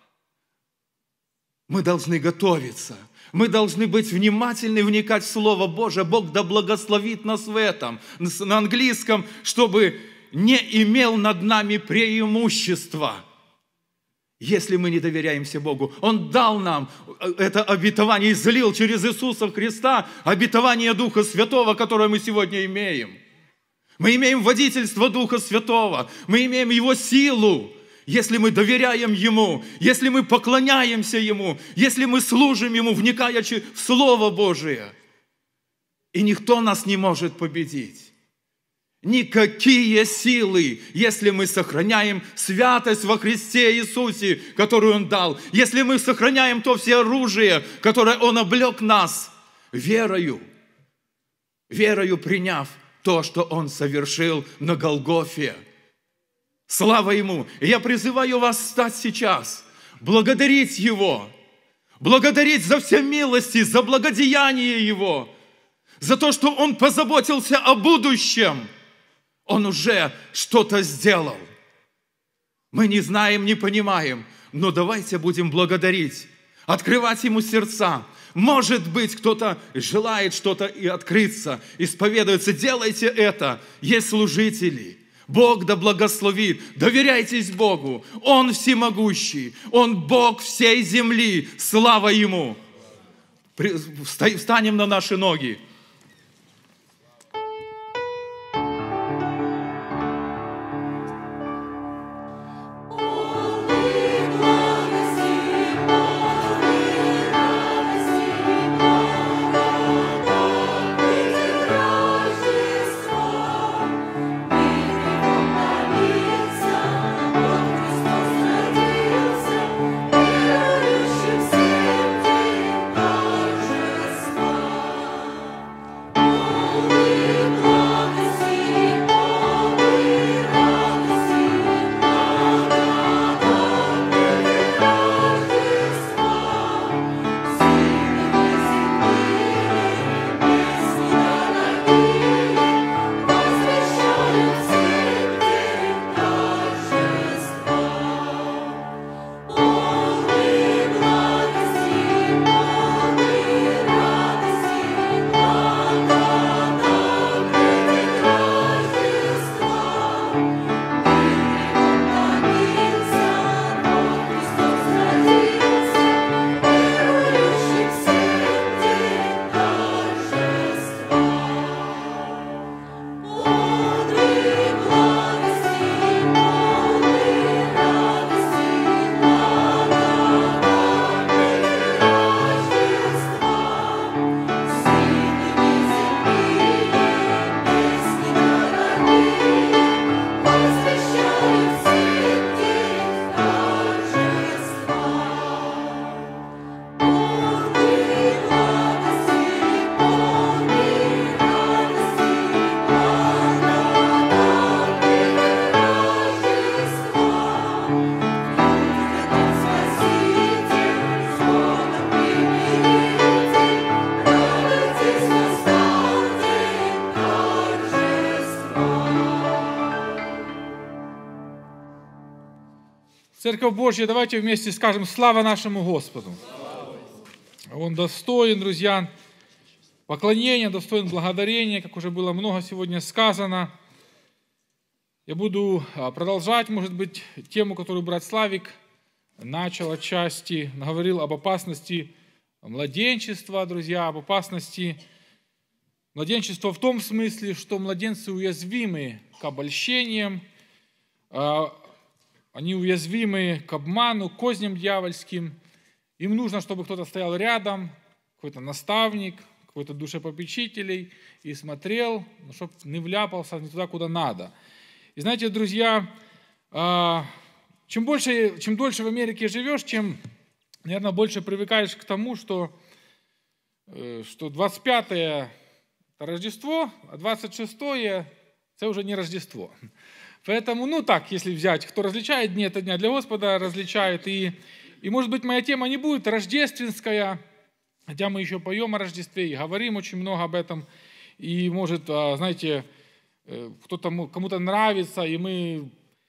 Мы должны готовиться. Мы должны быть внимательны, вникать в Слово Божие. Бог да благословит нас в этом. На английском, чтобы не имел над нами преимущества. Если мы не доверяемся Богу. Он дал нам это обетование, излил через Иисуса Христа обетование Духа Святого, которое мы сегодня имеем. Мы имеем водительство Духа Святого, мы имеем Его силу, если мы доверяем Ему, если мы поклоняемся Ему, если мы служим Ему, вникая в Слово Божие. И никто нас не может победить. Никакие силы, если мы сохраняем святость во Христе Иисусе, которую Он дал, если мы сохраняем то все оружие, которое Он облег нас верою, верою приняв то, что Он совершил на Голгофе. Слава Ему! И я призываю вас встать сейчас, благодарить Его, благодарить за все милости, за благодеяние Его, за то, что Он позаботился о будущем. Он уже что-то сделал. Мы не знаем, не понимаем, но давайте будем благодарить, открывать Ему сердца. Может быть, кто-то желает что-то и открыться, исповедуется. Делайте это. Есть служители. Бог да благословит. Доверяйтесь Богу. Он всемогущий. Он Бог всей земли. Слава Ему. Встанем на наши ноги. Церковь Божья, давайте вместе скажем слава нашему Господу. Он достоин, друзья, поклонения, достоин благодарения, как уже было много сегодня сказано. Я буду продолжать, может быть, тему, которую брат Славик начал отчасти, говорил об опасности младенчества, друзья, об опасности младенчества в том смысле, что младенцы уязвимы к обольщениям, они уязвимы к обману, к козням дьявольским. Им нужно, чтобы кто-то стоял рядом, какой-то наставник, какой-то душепопечитель и смотрел, чтобы не вляпался не туда, куда надо. И знаете, друзья, чем больше, чем дольше в Америке живешь, чем, наверное, больше привыкаешь к тому, что, что двадцать пятое – это Рождество, а двадцать шестое это уже не Рождество. Поэтому, ну так, если взять, кто различает дни, это дня для Господа различает. И, и может быть, моя тема не будет рождественская, хотя мы еще поем о Рождестве и говорим очень много об этом. И может, знаете, кто-то, кому-то нравится, и мы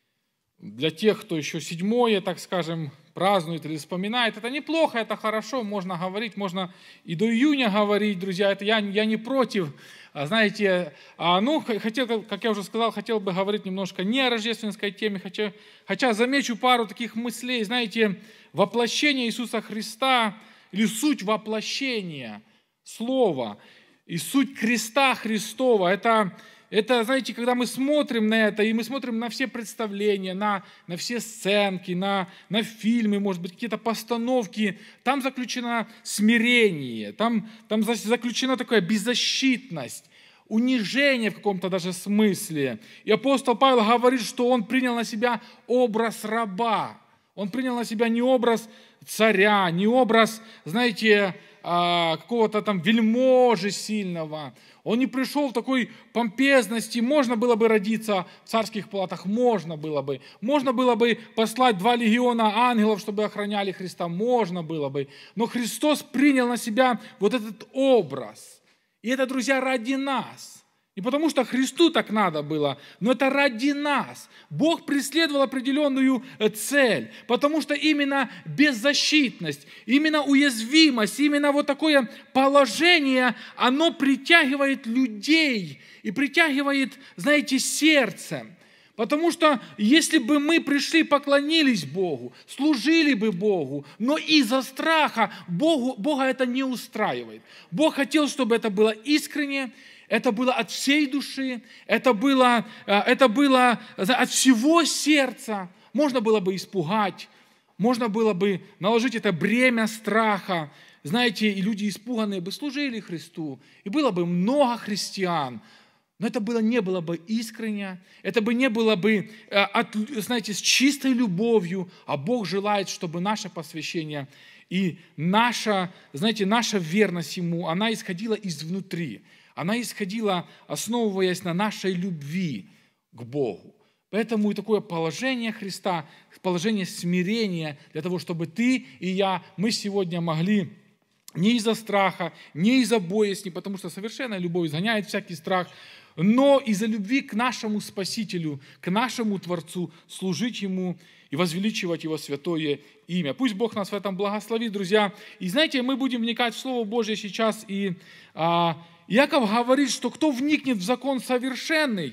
для тех, кто еще седьмое, так скажем, празднует или вспоминает, это неплохо, это хорошо, можно говорить, можно и до июня говорить, друзья, это я, я не против, а, знаете, а, ну, хотел, как я уже сказал, хотел бы говорить немножко не о рождественской теме, хотя, хотя замечу пару таких мыслей, знаете, воплощение Иисуса Христа, или суть воплощения слова, и суть креста Христова, это... Это, знаете, когда мы смотрим на это, и мы смотрим на все представления, на, на все сценки, на, на фильмы, может быть, какие-то постановки, там заключено смирение, там, там заключена такая беззащитность, унижение в каком-то даже смысле. И апостол Павел говорит, что он принял на себя образ раба. Он принял на себя не образ царя, не образ, знаете, какого-то там вельможи сильного. Он не пришел в такой помпезности. Можно было бы родиться в царских палатах, можно было бы. Можно было бы послать два легиона ангелов, чтобы охраняли Христа, можно было бы. Но Христос принял на себя вот этот образ. И это, друзья, ради нас. Не потому что Христу так надо было, но это ради нас. Бог преследовал определенную цель, потому что именно беззащитность, именно уязвимость, именно вот такое положение, оно притягивает людей и притягивает, знаете, сердце. Потому что если бы мы пришли, поклонились Богу, служили бы Богу, но из-за страха Богу, Бога это не устраивает. Бог хотел, чтобы это было искренне, это было от всей души, это было, это было от всего сердца. Можно было бы испугать, можно было бы наложить это бремя страха. Знаете, и люди испуганные бы служили Христу, и было бы много христиан. Но это было, не было бы искренне, это бы не было бы, от, знаете, с чистой любовью, а Бог желает, чтобы наше посвящение и наша, знаете, наша верность Ему, она исходила изнутри. Она исходила, основываясь на нашей любви к Богу. Поэтому и такое положение Христа, положение смирения, для того, чтобы ты и я, мы сегодня могли не из-за страха, не из-за боязни, потому что совершенная любовь изгоняет всякий страх, но из-за любви к нашему Спасителю, к нашему Творцу, служить Ему и возвеличивать Его святое имя. Пусть Бог нас в этом благословит, друзья. И знаете, мы будем вникать в Слово Божье сейчас, и а, Иаков говорит, что кто вникнет в закон совершенный,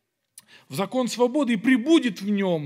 в закон свободы и пребудет в нем,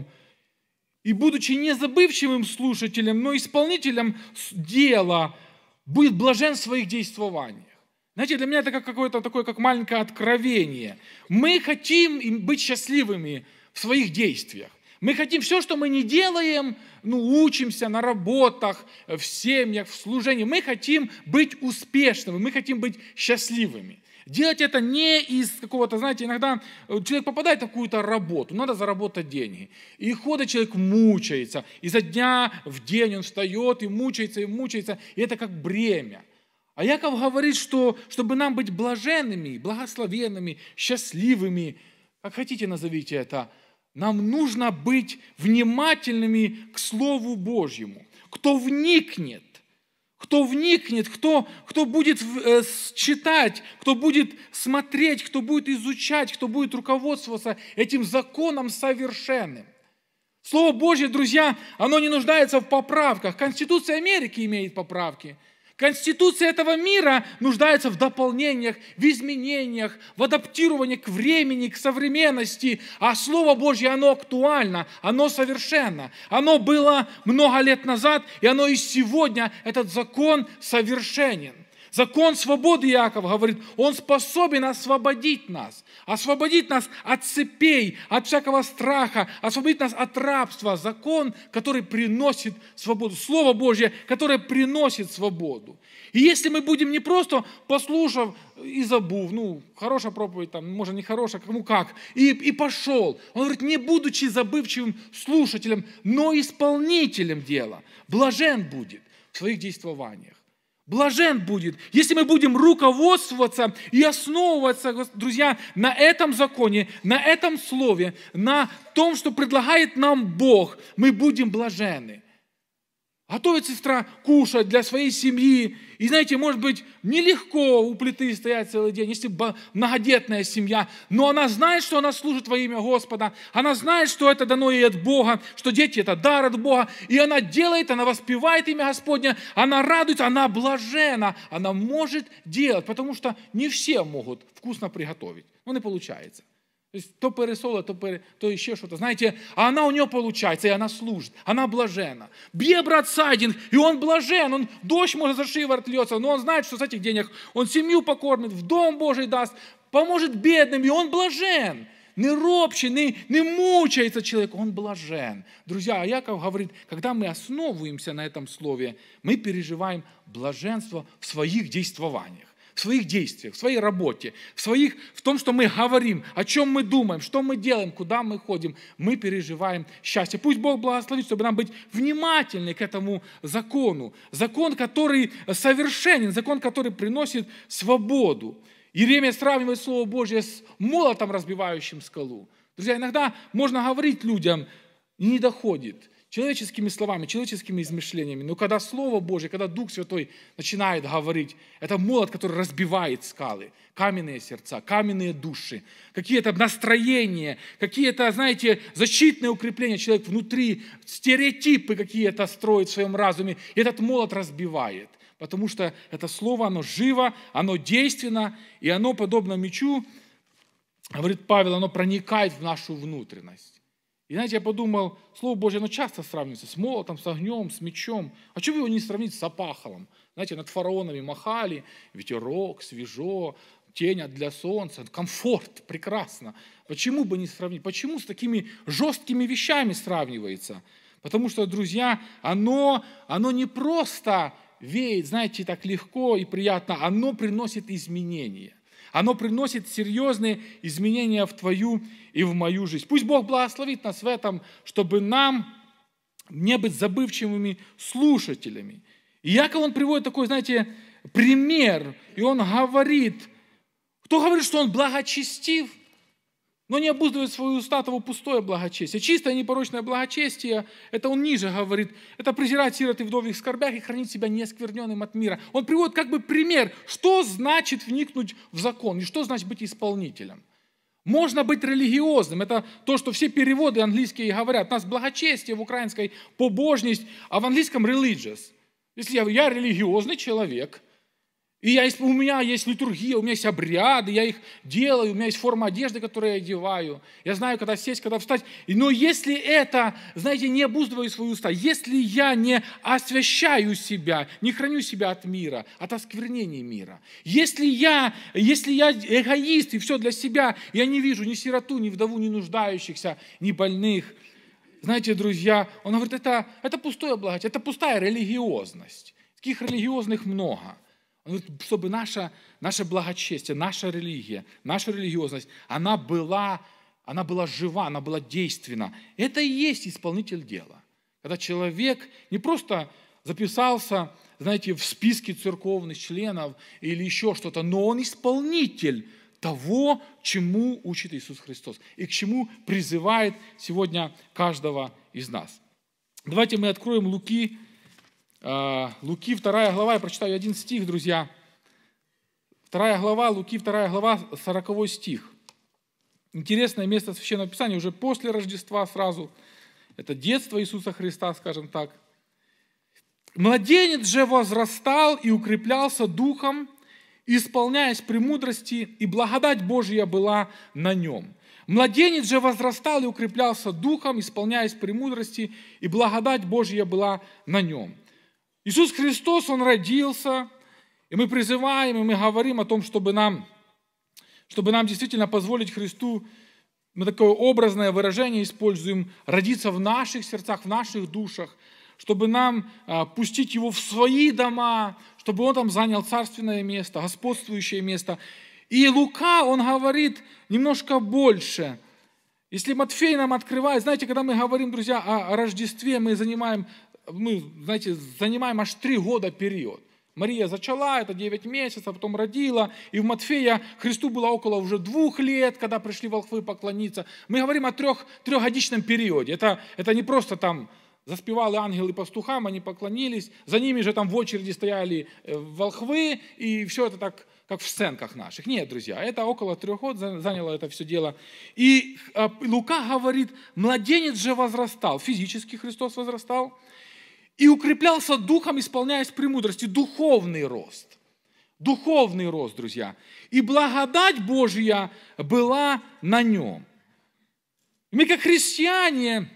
и будучи не забывчивым слушателем, но исполнителем дела, будет блажен в своих действованиях. Знаете, для меня это как какое-то такое, как маленькое откровение. Мы хотим быть счастливыми в своих действиях. Мы хотим все, что мы не делаем, ну, учимся на работах, в семьях, в служении. Мы хотим быть успешными, мы хотим быть счастливыми. Делать это не из какого-то, знаете, иногда человек попадает в какую-то работу, надо заработать деньги. И ходит человек мучается, изо дня в день он встает и мучается, и мучается, и это как бремя. А Иаков говорит, что чтобы нам быть блаженными, благословенными, счастливыми, как хотите назовите это, нам нужно быть внимательными к Слову Божьему. Кто вникнет, кто вникнет, кто, кто будет э, читать, кто будет смотреть, кто будет изучать, кто будет руководствоваться этим законом совершенным. Слово Божье, друзья, оно не нуждается в поправках. Конституция Америки имеет поправки. Конституция этого мира нуждается в дополнениях, в изменениях, в адаптировании к времени, к современности. А Слово Божье, оно актуально, оно совершенно. Оно было много лет назад, и оно и сегодня, этот закон совершенен. Закон свободы, Иаков говорит, он способен освободить нас. Освободить нас от цепей, от всякого страха, освободить нас от рабства. Закон, который приносит свободу. Слово Божье, которое приносит свободу. И если мы будем не просто послушав и забув, ну, хорошая проповедь, там, может, не хорошая, кому как, и, и пошел. Он говорит, не будучи забывчивым слушателем, но исполнителем дела. Блажен будет в своих действованиях. блажен будет, если мы будем руководствоваться и основываться, друзья, на этом законе, на этом слове, на том, что предлагает нам Бог, мы будем блаженны. Готовит сестра кушать для своей семьи. И знаете, может быть, нелегко у плиты стоять целый день, если многодетная семья, но она знает, что она служит во имя Господа, она знает, что это дано ей от Бога, что дети – это дар от Бога, и она делает, она воспевает имя Господня, она радуется, она блажена, она может делать, потому что не все могут вкусно приготовить, но не получается. То есть то пересола, то, пере, то еще что-то. Знаете, а она у нее получается, и она служит. Она блажена. Бье брат сайдинг, и он блажен. Он, дождь, может, за шиворот льется, но он знает, что с этих денег он семью покормит, в дом Божий даст, поможет бедным, и он блажен. Не ропщет, не, не мучается человек, он блажен. Друзья, а Яков говорит, когда мы основываемся на этом слове, мы переживаем блаженство в своих действованиях. В своих действиях, в своей работе, в, своих, в том, что мы говорим, о чем мы думаем, что мы делаем, куда мы ходим, мы переживаем счастье. Пусть Бог благословит, чтобы нам быть внимательны к этому закону. Закон, который совершенен, закон, который приносит свободу. Иеремия сравнивает Слово Божье с молотом, разбивающим скалу. Друзья, иногда можно говорить людям, и не доходит. Человеческими словами, человеческими измышлениями. Но когда Слово Божье, когда Дух Святой начинает говорить, это молот, который разбивает скалы, каменные сердца, каменные души, какие-то настроения, какие-то, знаете, защитные укрепления. Человек внутри, стереотипы какие-то строит в своем разуме, и этот молот разбивает. Потому что это Слово, оно живо, оно действенно, и оно, подобно мечу, говорит Павел, оно проникает в нашу внутренность. И знаете, я подумал, Слово Божье, оно часто сравнивается с молотом, с огнем, с мечом. А чего его не сравнить с опахалом? Знаете, над фараонами махали, ветерок, свежо, тень для солнца, комфорт, прекрасно. Почему бы не сравнить? Почему с такими жесткими вещами сравнивается? Потому что, друзья, оно, оно не просто веет, знаете, так легко и приятно, оно приносит изменения. Оно приносит серьезные изменения в твою и в мою жизнь. Пусть Бог благословит нас в этом, чтобы нам не быть забывчивыми слушателями. И Яков, он приводит такой, знаете, пример, и он говорит, кто говорит, что он благочестив, но не обуздывает свои уста, того пустое благочестие. Чистое непорочное благочестие, это он ниже говорит, это презирать сирот и вдов в их скорбях и хранить себя неоскверненным от мира. Он приводит как бы пример, что значит вникнуть в закон и что значит быть исполнителем. Можно быть религиозным, это то, что все переводы английские говорят. У нас благочестие в украинской побожность, а в английском religious. Если я, я религиозный человек, и я, у меня есть литургия, у меня есть обряды, я их делаю, у меня есть форма одежды, которую я одеваю. Я знаю, когда сесть, когда встать. Но если это, знаете, не обуздываю свои уста, если я не освящаю себя, не храню себя от мира, от осквернения мира, если я, если я эгоист и все для себя, я не вижу ни сироту, ни вдову, ни нуждающихся, ни больных. Знаете, друзья, он говорит, это, это пустое благочестие, это пустая религиозность. Таких религиозных много. Чтобы наше, наше благочестие, наша религия, наша религиозность, она была, она была жива, она была действенна. Это и есть исполнитель дела. Когда человек не просто записался, знаете, в списке церковных членов или еще что-то, но он исполнитель того, чему учит Иисус Христос и к чему призывает сегодня каждого из нас. Давайте мы откроем Луки, Луки, вторая глава, я прочитаю один стих, друзья. Вторая глава, Луки, вторая глава, сороковой стих. Интересное место Священного Писания, уже после Рождества сразу. Это детство Иисуса Христа, скажем так. «Младенец же возрастал и укреплялся духом, исполняясь премудрости, и благодать Божья была на нем. Младенец же возрастал и укреплялся духом, исполняясь премудрости, и благодать Божья была на нем». Иисус Христос, Он родился, и мы призываем, и мы говорим о том, чтобы нам, чтобы нам действительно позволить Христу, мы такое образное выражение используем, родиться в наших сердцах, в наших душах, чтобы нам а, пустить Его в свои дома, чтобы Он там занял царственное место, господствующее место. И Лука, он говорит немножко больше. Если Матфей нам открывает, знаете, когда мы говорим, друзья, о, о Рождестве, мы занимаем... мы, знаете, занимаем аж три года период. Мария зачала, это девять месяцев, потом родила. И в Матфея Христу было около уже двух лет, когда пришли волхвы поклониться. Мы говорим о трех, трехгодичном периоде. Это, это не просто там заспевали ангелы пастухам, они поклонились. За ними же там в очереди стояли волхвы, и все это так, как в сценках наших. Нет, друзья, это около трех год заняло это все дело. И Лука говорит, младенец же возрастал, физически Христос возрастал, и укреплялся духом, исполняясь премудрости. Духовный рост. Духовный рост, друзья. И благодать Божья была на нем. Мы как христиане,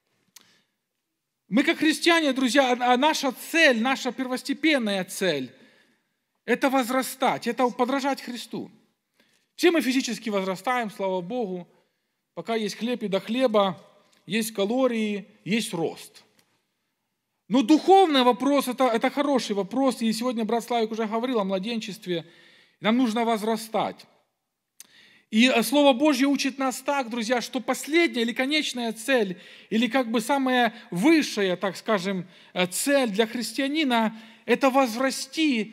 мы как христиане, друзья, наша цель, наша первостепенная цель – это возрастать, это подражать Христу. Все мы физически возрастаем, слава Богу. Пока есть хлеб и до хлеба, есть калории, есть рост. Но духовный вопрос это, – это хороший вопрос. И сегодня брат Славик уже говорил о младенчестве. Нам нужно возрастать. И Слово Божье учит нас так, друзья, что последняя или конечная цель, или как бы самая высшая, так скажем, цель для христианина – это возрасти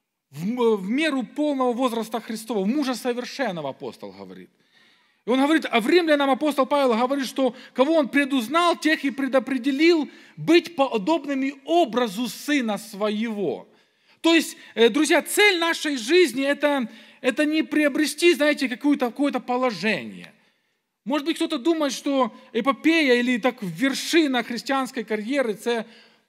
в, в меру полного возраста Христова, в мужа совершенного, апостол говорит. И он говорит, а в Римлянам апостол Павел говорит, что кого он предузнал, тех и предопределил быть подобными образу Сына Своего. То есть, друзья, цель нашей жизни это, это не приобрести, знаете, какое-то, какое-то положение. Может быть, кто-то думает, что эпопея или так вершина христианской карьеры – это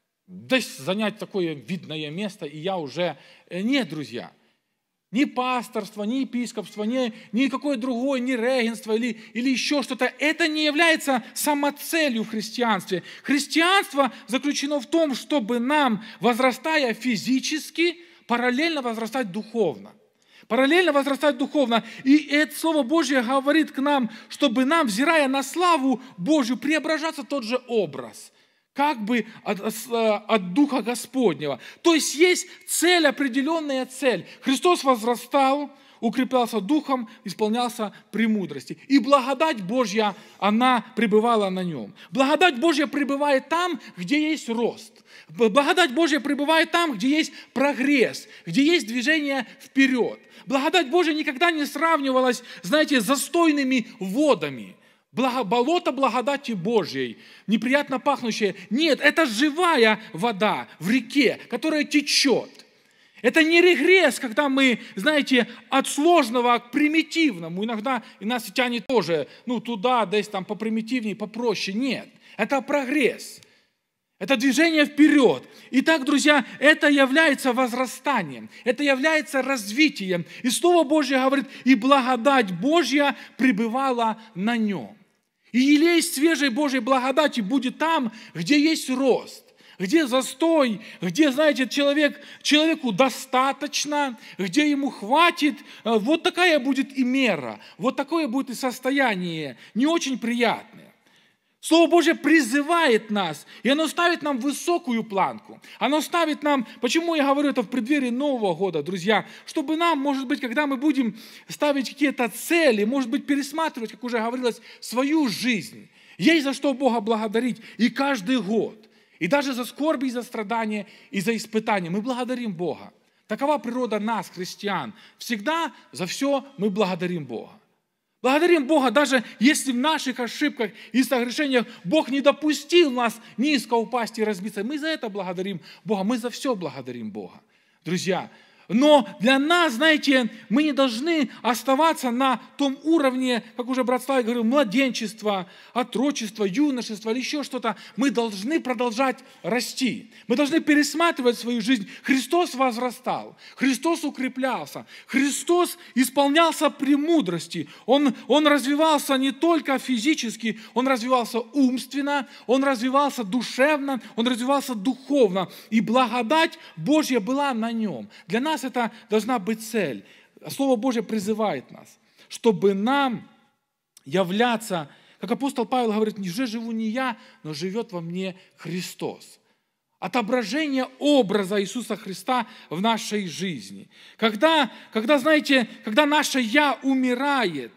десь занять такое видное место, и я уже… Нет, друзья. Ни пасторство, ни епископство, ни, ни какое другое, ни регенство или, или еще что-то. Это не является самоцелью в христианстве. Христианство заключено в том, чтобы нам, возрастая физически, параллельно возрастать духовно. Параллельно возрастать духовно. И это Слово Божье говорит к нам, чтобы нам, взирая на славу Божью, преображаться в тот же образ. Как бы от, от Духа Господнего. То есть есть цель, определенная цель. Христос возрастал, укреплялся Духом, исполнялся премудрости. И благодать Божья, она пребывала на нем. Благодать Божья пребывает там, где есть рост. Благодать Божья пребывает там, где есть прогресс, где есть движение вперед. Благодать Божья никогда не сравнивалась, знаете, с застойными водами. Благо, болото благодати Божьей, неприятно пахнущее. Нет, это живая вода в реке, которая течет. Это не регресс, когда мы, знаете, от сложного к примитивному. Иногда и нас тянет тоже, ну, туда, здесь там попримитивнее, попроще. Нет, это прогресс. Это движение вперед. Итак, друзья, это является возрастанием, это является развитием. И Слово Божье говорит, и благодать Божья пребывала на нем. И елей свежей Божьей благодати будет там, где есть рост, где застой, где, знаете, человек, человеку достаточно, где ему хватит. Вот такая будет и мера, вот такое будет и состояние, не очень приятное. Слово Божье призывает нас, и оно ставит нам высокую планку. Оно ставит нам, почему я говорю это в преддверии Нового года, друзья, чтобы нам, может быть, когда мы будем ставить какие-то цели, может быть, пересматривать, как уже говорилось, свою жизнь. Есть за что Бога благодарить и каждый год. И даже за скорби, и за страдания, и за испытания. Мы благодарим Бога. Такова природа нас, христиан. Всегда за все мы благодарим Бога. Благодарим Бога, даже если в наших ошибках и согрешениях Бог не допустил нас низко упасть и разбиться. Мы за это благодарим Бога, мы за все благодарим Бога. Друзья, но для нас, знаете, мы не должны оставаться на том уровне, как уже брат Славик говорил, младенчества, отрочества, юношества или еще что-то. Мы должны продолжать расти. Мы должны пересматривать свою жизнь. Христос возрастал, Христос укреплялся, Христос исполнялся премудрости. Он, он развивался не только физически, Он развивался умственно, Он развивался душевно, Он развивался духовно. И благодать Божья была на Нем. Для нас это должна быть цель. Слово Божье призывает нас, чтобы нам являться, как апостол Павел говорит, не же живу не я, но живет во мне Христос. Отображение образа Иисуса Христа в нашей жизни. Когда, когда, знаете, когда наше «я» умирает,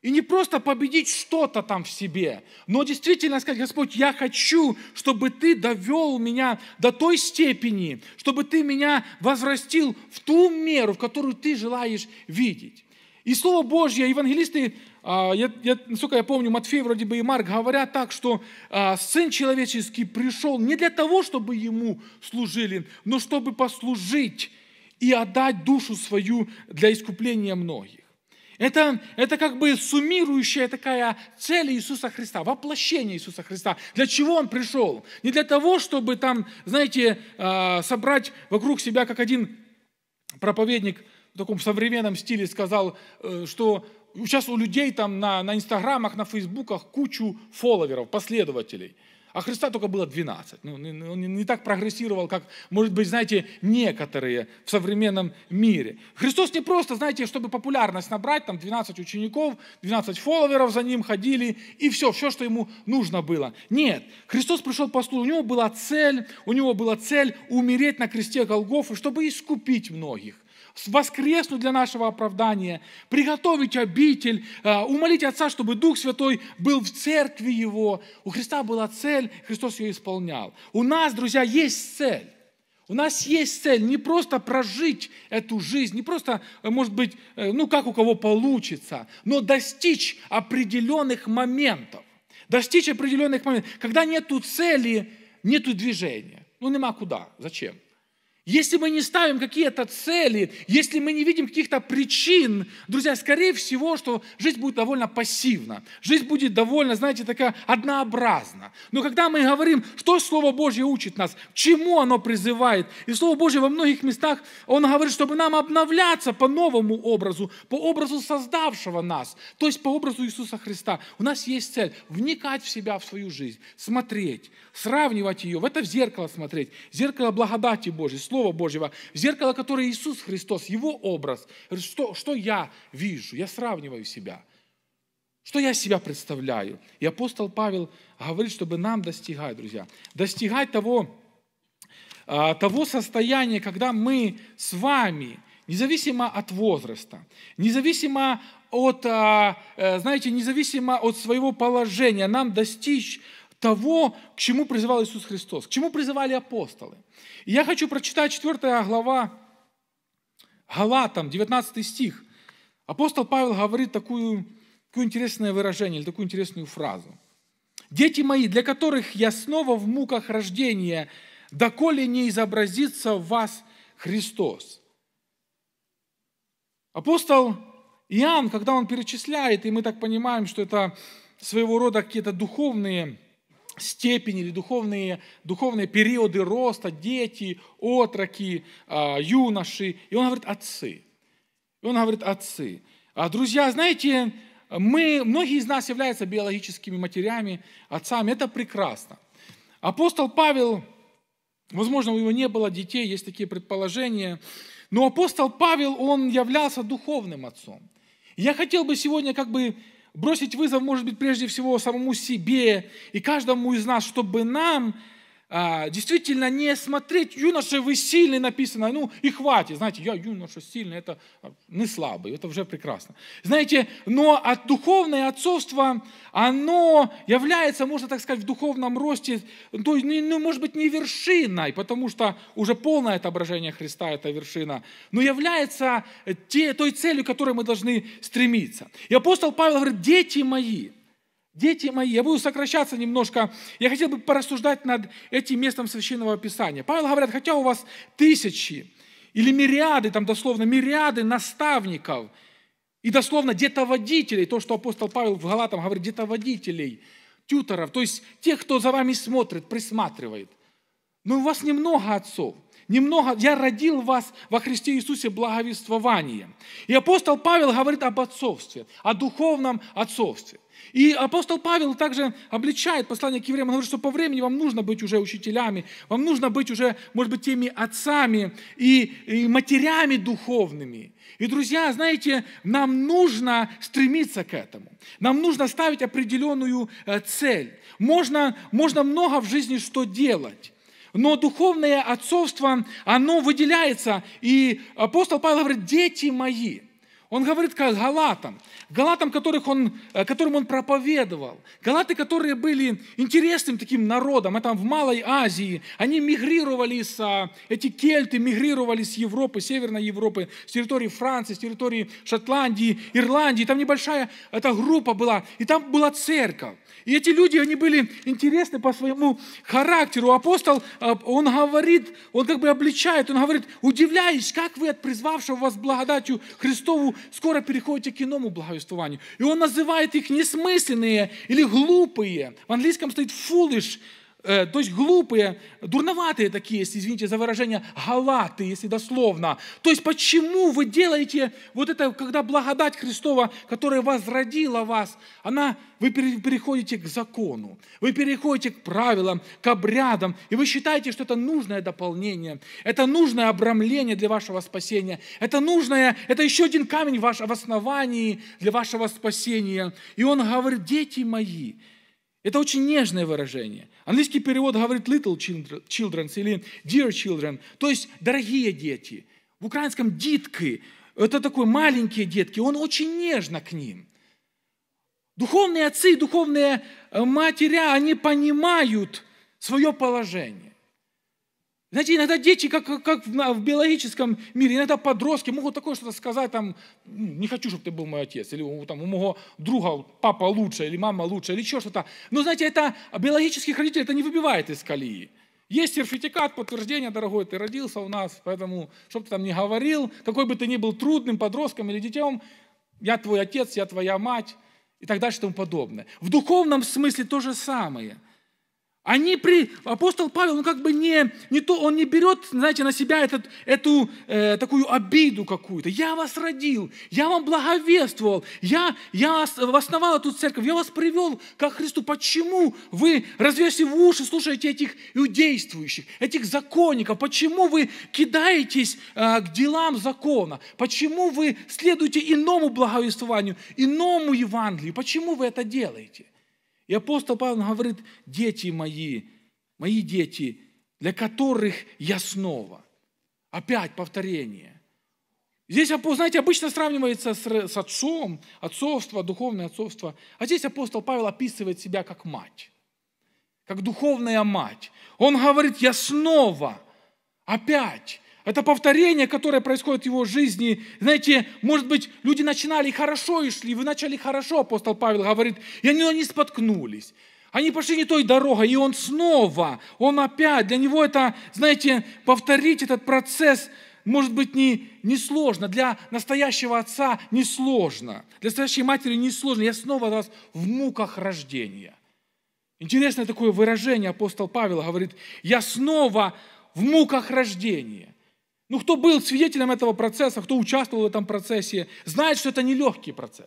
И не просто победить что-то там в себе, но действительно сказать: Господь, я хочу, чтобы Ты довел меня до той степени, чтобы Ты меня возвратил в ту меру, в которую Ты желаешь видеть. И Слово Божье, евангелисты, я, я, насколько я помню, Матфей вроде бы и Марк говорят так, что Сын Человеческий пришел не для того, чтобы Ему служили, но чтобы послужить и отдать душу свою для искупления многих. Это, это как бы суммирующая такая цель Иисуса Христа, воплощение Иисуса Христа. Для чего Он пришел? Не для того, чтобы там, знаете, собрать вокруг себя, как один проповедник в таком современном стиле сказал, что сейчас у людей там на, на инстаграмах, на фейсбуках кучу фолловеров, последователей. А Христа только было двенадцать. Ну, он не так прогрессировал, как, может быть, знаете, некоторые в современном мире. Христос не просто, знаете, чтобы популярность набрать, там двенадцать учеников, двенадцать фолловеров за ним ходили, и все, все, что ему нужно было. Нет, Христос пришел послужить, у него была цель, у него была цель умереть на кресте Голгофы, чтобы искупить многих. Воскреснуть для нашего оправдания, приготовить обитель, умолить Отца, чтобы Дух Святой был в церкви Его. У Христа была цель, Христос ее исполнял. У нас, друзья, есть цель. У нас есть цель не просто прожить эту жизнь, не просто, может быть, ну как у кого получится, но достичь определенных моментов. Достичь определенных моментов. Когда нету цели, нету движения. Ну нема куда. Зачем? Если мы не ставим какие-то цели, если мы не видим каких-то причин, друзья, скорее всего, что жизнь будет довольно пассивна. Жизнь будет довольно, знаете, такая однообразна. Но когда мы говорим, что Слово Божье учит нас, к чему оно призывает, и Слово Божье во многих местах, оно говорит, чтобы нам обновляться по новому образу, по образу создавшего нас, то есть по образу Иисуса Христа. У нас есть цель вникать в себя, в свою жизнь, смотреть, сравнивать ее, в это в зеркало смотреть, зеркало благодати Божьей, Слова Божьего, в зеркало, которое Иисус Христос, Его образ. Что, что я вижу? Я сравниваю себя. Что я себя представляю? И апостол Павел говорит, чтобы нам достигать, друзья, достигать того, того состояния, когда мы с вами, независимо от возраста, независимо от, знаете, независимо от своего положения, нам достичь того, к чему призывал Иисус Христос, к чему призывали апостолы. И я хочу прочитать четвёртая глава Галатам, девятнадцатый стих. Апостол Павел говорит такую, такое интересное выражение, или такую интересную фразу. «Дети мои, для которых я снова в муках рождения, доколе не изобразится в вас Христос». Апостол Иоанн, когда он перечисляет, и мы так понимаем, что это своего рода какие-то духовные степени или духовные, духовные периоды роста, дети, отроки, юноши. И он говорит «отцы». И он говорит «отцы». Друзья, знаете, мы, многие из нас являются биологическими матерями, отцами. Это прекрасно. Апостол Павел, возможно, у него не было детей, есть такие предположения, но апостол Павел, он являлся духовным отцом. Я хотел бы сегодня как бы бросить вызов, может быть, прежде всего самому себе и каждому из нас, чтобы нам а, действительно не смотреть, юноша, вы сильный, написано, ну и хватит, знаете, я юноша сильный, это не слабый, это уже прекрасно. Знаете, но от духовное отцовство, оно является, можно так сказать, в духовном росте, то есть, ну, может быть, не вершиной, потому что уже полное отображение Христа – это вершина, но является те, той целью, к которой мы должны стремиться. И апостол Павел говорит: дети мои, дети мои, я буду сокращаться немножко, я хотел бы порассуждать над этим местом Священного Писания. Павел говорит, хотя у вас тысячи или мириады, там дословно мириады наставников и дословно детоводителей, то, что апостол Павел в Галатам говорит, детоводителей, тьюторов, то есть тех, кто за вами смотрит, присматривает. Но у вас немного отцов. Немного, я родил вас во Христе Иисусе благовествованием. И апостол Павел говорит об отцовстве, о духовном отцовстве. И апостол Павел также обличает послание к евреям, он говорит, что по времени вам нужно быть уже учителями, вам нужно быть уже, может быть, теми отцами и, и матерями духовными. И, друзья, знаете, нам нужно стремиться к этому. Нам нужно ставить определенную цель. Можно, можно много в жизни что делать. Но духовное отцовство, оно выделяется. И апостол Павел говорит, дети мои. Он говорит как галатам, галатам, которых он, которым он проповедовал. Галаты, которые были интересным таким народом, это в Малой Азии. Они мигрировали, с, эти кельты мигрировали с Европы, Северной Европы, с территории Франции, с территории Шотландии, Ирландии. Там небольшая эта группа была, и там была церковь. И эти люди, они были интересны по своему характеру. Апостол, он говорит, он как бы обличает, он говорит: удивляюсь, как вы от призвавшего вас благодатью Христову скоро переходите к иному благовествованию. И он называет их несмысленные или глупые. В английском стоит foolish, то есть глупые, дурноватые такие, если, извините за выражение, галаты, если дословно. То есть почему вы делаете вот это, когда благодать Христова, которая возродила вас, она, вы переходите к закону, вы переходите к правилам, к обрядам, и вы считаете, что это нужное дополнение, это нужное обрамление для вашего спасения, это нужное, это еще один камень в основании для вашего спасения. И он говорит: дети мои. Это очень нежное выражение. Английский перевод говорит little children или dear children, то есть дорогие дети. В украинском дитки, это такой маленькие детки, он очень нежно к ним. Духовные отцы и духовные матери, они понимают свое положение. Знаете, иногда дети, как, как в биологическом мире, иногда подростки могут такое что-то сказать, там, не хочу, чтобы ты был мой отец, или там, у моего друга папа лучше, или мама лучше, или еще что-то. Но, знаете, это биологических родителей это не выбивает из колеи. Есть сертификат, подтверждение, дорогой, ты родился у нас, поэтому, чтобы ты там не говорил, какой бы ты ни был трудным подростком или детем, я твой отец, я твоя мать, и так дальше и тому подобное. В духовном смысле то же самое. Они при... Апостол Павел, он как бы не, не то, он не берет, знаете, на себя этот, эту э, такую обиду какую-то. Я вас родил, я вам благовествовал, я, я основал эту церковь, я вас привел ко Христу. Почему вы, развесив уши, слушаете этих иудействующих, этих законников? Почему вы кидаетесь э, к делам закона? Почему вы следуете иному благовествованию, иному Евангелию? Почему вы это делаете? И апостол Павел говорит: дети мои, мои дети, для которых я снова. Опять повторение. Здесь, знаете, обычно сравнивается с, с отцом, отцовство, духовное отцовство. А здесь апостол Павел описывает себя как мать, как духовная мать. Он говорит: я снова, опять. Это повторение, которое происходит в его жизни. Знаете, может быть, люди начинали хорошо и шли, вы начали хорошо, апостол Павел говорит, и они не споткнулись. Они пошли не той дорогой, и он снова, он опять. Для него это, знаете, повторить этот процесс, может быть, не, не сложно. Для настоящего отца не сложно. Для настоящей матери не сложно. Я снова вас в муках рождения. Интересное такое выражение апостол Павел говорит: я снова в муках рождения. Ну, кто был свидетелем этого процесса, кто участвовал в этом процессе, знает, что это нелегкий процесс.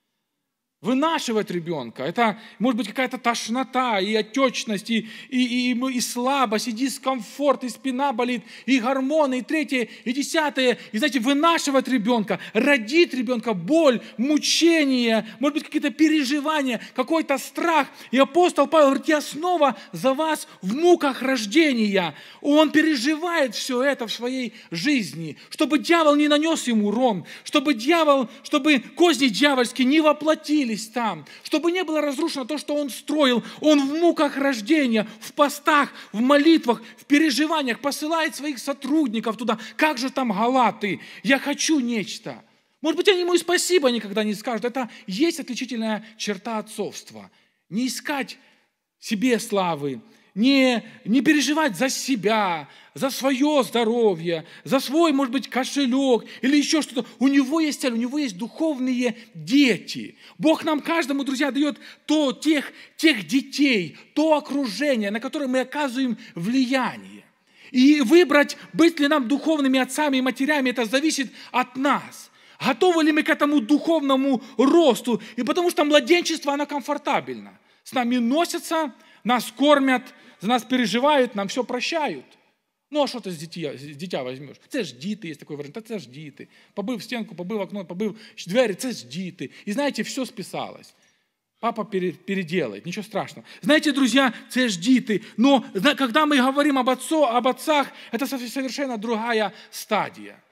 Вынашивать ребенка, это может быть какая-то тошнота, и отечность, и, и, и, и слабость, и дискомфорт, и спина болит, и гормоны, и третье, и десятое. И знаете, вынашивать ребенка, родить ребенка, боль, мучение, может быть, какие-то переживания, какой-то страх. И апостол Павел говорит: я снова за вас в муках рождения. Он переживает все это в своей жизни, чтобы дьявол не нанес ему урон, чтобы дьявол, чтобы козни дьявольские не воплотились там, чтобы не было разрушено то, что он строил. Он в муках рождения, в постах, в молитвах, в переживаниях посылает своих сотрудников туда. Как же там галаты? Я хочу нечто. Может быть, они ему и спасибо никогда не скажут. Это есть отличительная черта отцовства. Не искать себе славы, не, не переживать за себя, за свое здоровье, за свой, может быть, кошелек или еще что-то. У него есть цель, у него есть духовные дети. Бог нам каждому, друзья, дает то, тех, тех детей, то окружение, на которое мы оказываем влияние. И выбрать, быть ли нам духовными отцами и матерями, это зависит от нас. Готовы ли мы к этому духовному росту? И потому что младенчество, оно комфортабельно. С нами носятся, нас кормят, за нас переживают, нам все прощают. Ну, а що ти з дитя, з дитя візьмеш? Це ж діти, є таке варіант, це ж діти. Побив стінку, побив окно, побив двері, це ж діти. И знаете, все списалось. Папа переделает, ничего страшного. Знаете, друзья, це ж діти. Но когда мы говорим об, отцу, об отцах, это совершенно другая стадия.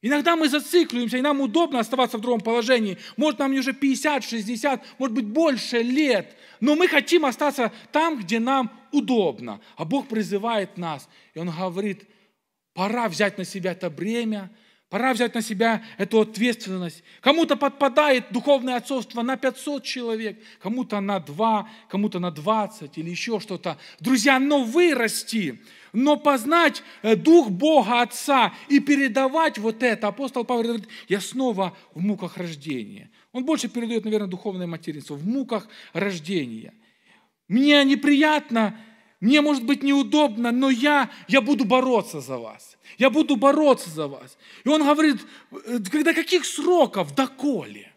Иногда мы зацикливаемся, и нам удобно оставаться в другом положении. Может, нам уже пятьдесят, шестьдесят, может быть, больше лет. Но мы хотим остаться там, где нам удобно. А Бог призывает нас, и Он говорит, пора взять на себя это бремя, пора взять на себя эту ответственность. Кому-то подпадает духовное отцовство на пятьсот человек, кому-то на два, кому-то на двадцать или еще что-то. Друзья, но вырасти, но познать Дух Бога Отца и передавать вот это. Апостол Павел говорит, я снова в муках рождения. Он больше передает, наверное, духовное материнство, в муках рождения. Мне неприятно, мне может быть неудобно, но я, я буду бороться за вас. Я буду бороться за вас. И он говорит, когда каких сроков? Доколе.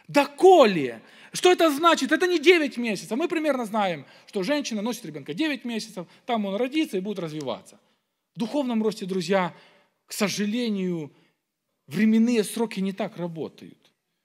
Доколе. Что это значит? Это не девять месяцев. Мы примерно знаем, что женщина носит ребенка девять месяцев, там он родится и будет развиваться. В духовном росте, друзья, к сожалению, временные сроки не так работают.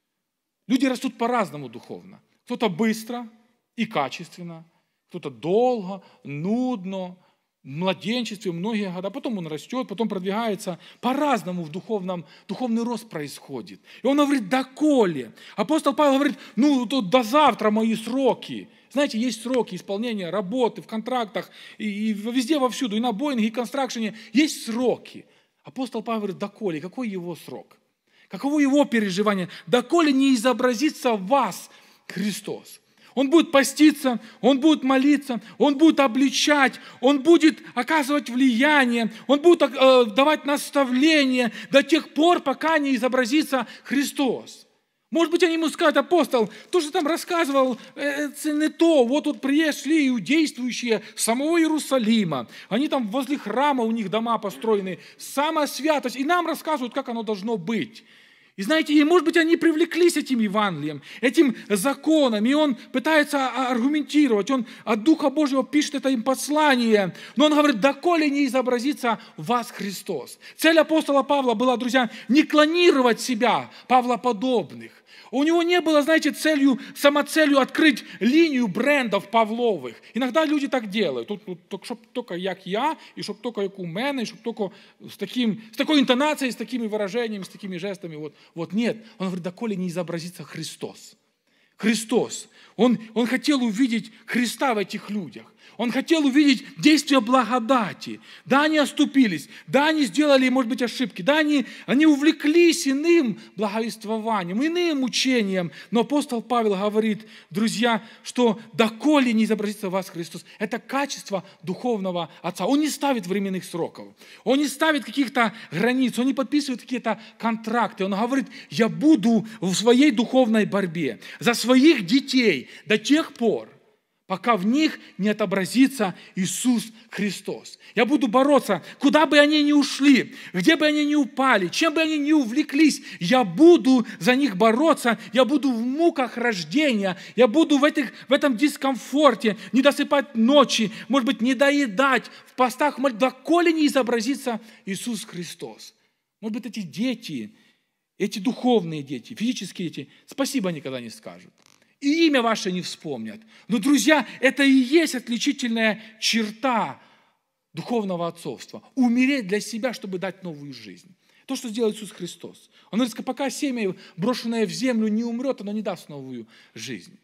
Люди растут по-разному духовно. Кто-то быстро и качественно, кто-то долго, нудно, в младенчестве многие года, потом он растет, потом продвигается. По-разному в духовном, духовный рост происходит. И он говорит, доколе. Апостол Павел говорит, ну, тут до завтра мои сроки. Знаете, есть сроки исполнения работы в контрактах, и, и везде, вовсюду, и на Боинге, и констракшене есть сроки. Апостол Павел говорит, доколе, какой его срок? Каково его переживание? Доколе не изобразится в вас Христос? Он будет поститься, он будет молиться, он будет обличать, он будет оказывать влияние, он будет э, давать наставления до тех пор, пока не изобразится Христос. Может быть, они ему скажут, апостол, то, что там рассказывал, это не то. Вот тут пришли иудействующие с самого Иерусалима. Они там возле храма, у них дома построены. Самая святость. И нам рассказывают, как оно должно быть. И знаете, и может быть, они привлеклись этим Евангелием, этим законом, и он пытается аргументировать, он от Духа Божьего пишет это им послание, но он говорит, доколе не изобразится в вас Христос. Цель апостола Павла была, друзья, не клонировать себя, Павлоподобных. У него не было, знаете, целью, самоцелью открыть линию брендов Павловых. Иногда люди так делают. Тут, тут, тут, щоб только як я, и чтобы только як у мене, и чтобы только с, таким, с такой интонацией, с такими выражениями, с такими жестами. Вот, вот нет. Он говорит, доколе не изобразится Христос. Христос. Он, он хотел увидеть Христа в этих людях. Он хотел увидеть действие благодати. Да, они оступились. Да, они сделали, может быть, ошибки. Да, они, они увлеклись иным благовествованием, иным учением. Но апостол Павел говорит, друзья, что доколе не изобразится в вас Христос. Это качество духовного отца. Он не ставит временных сроков. Он не ставит каких-то границ. Он не подписывает какие-то контракты. Он говорит, я буду в своей духовной борьбе за своих детей до тех пор, пока в них не отобразится Иисус Христос. Я буду бороться, куда бы они ни ушли, где бы они ни упали, чем бы они ни увлеклись, я буду за них бороться, я буду в муках рождения, я буду в, этих, в этом дискомфорте, не досыпать ночи, может быть, не доедать, в постах, доколе не изобразится Иисус Христос. Может быть, эти дети, эти духовные дети, физические дети, спасибо никогда не скажут. И имя ваше не вспомнят. Но, друзья, это и есть отличительная черта духовного отцовства. Умереть для себя, чтобы дать новую жизнь. То, что сделал Иисус Христос. Он говорит, пока семя, брошенное в землю, не умрет, оно не даст новую жизнь.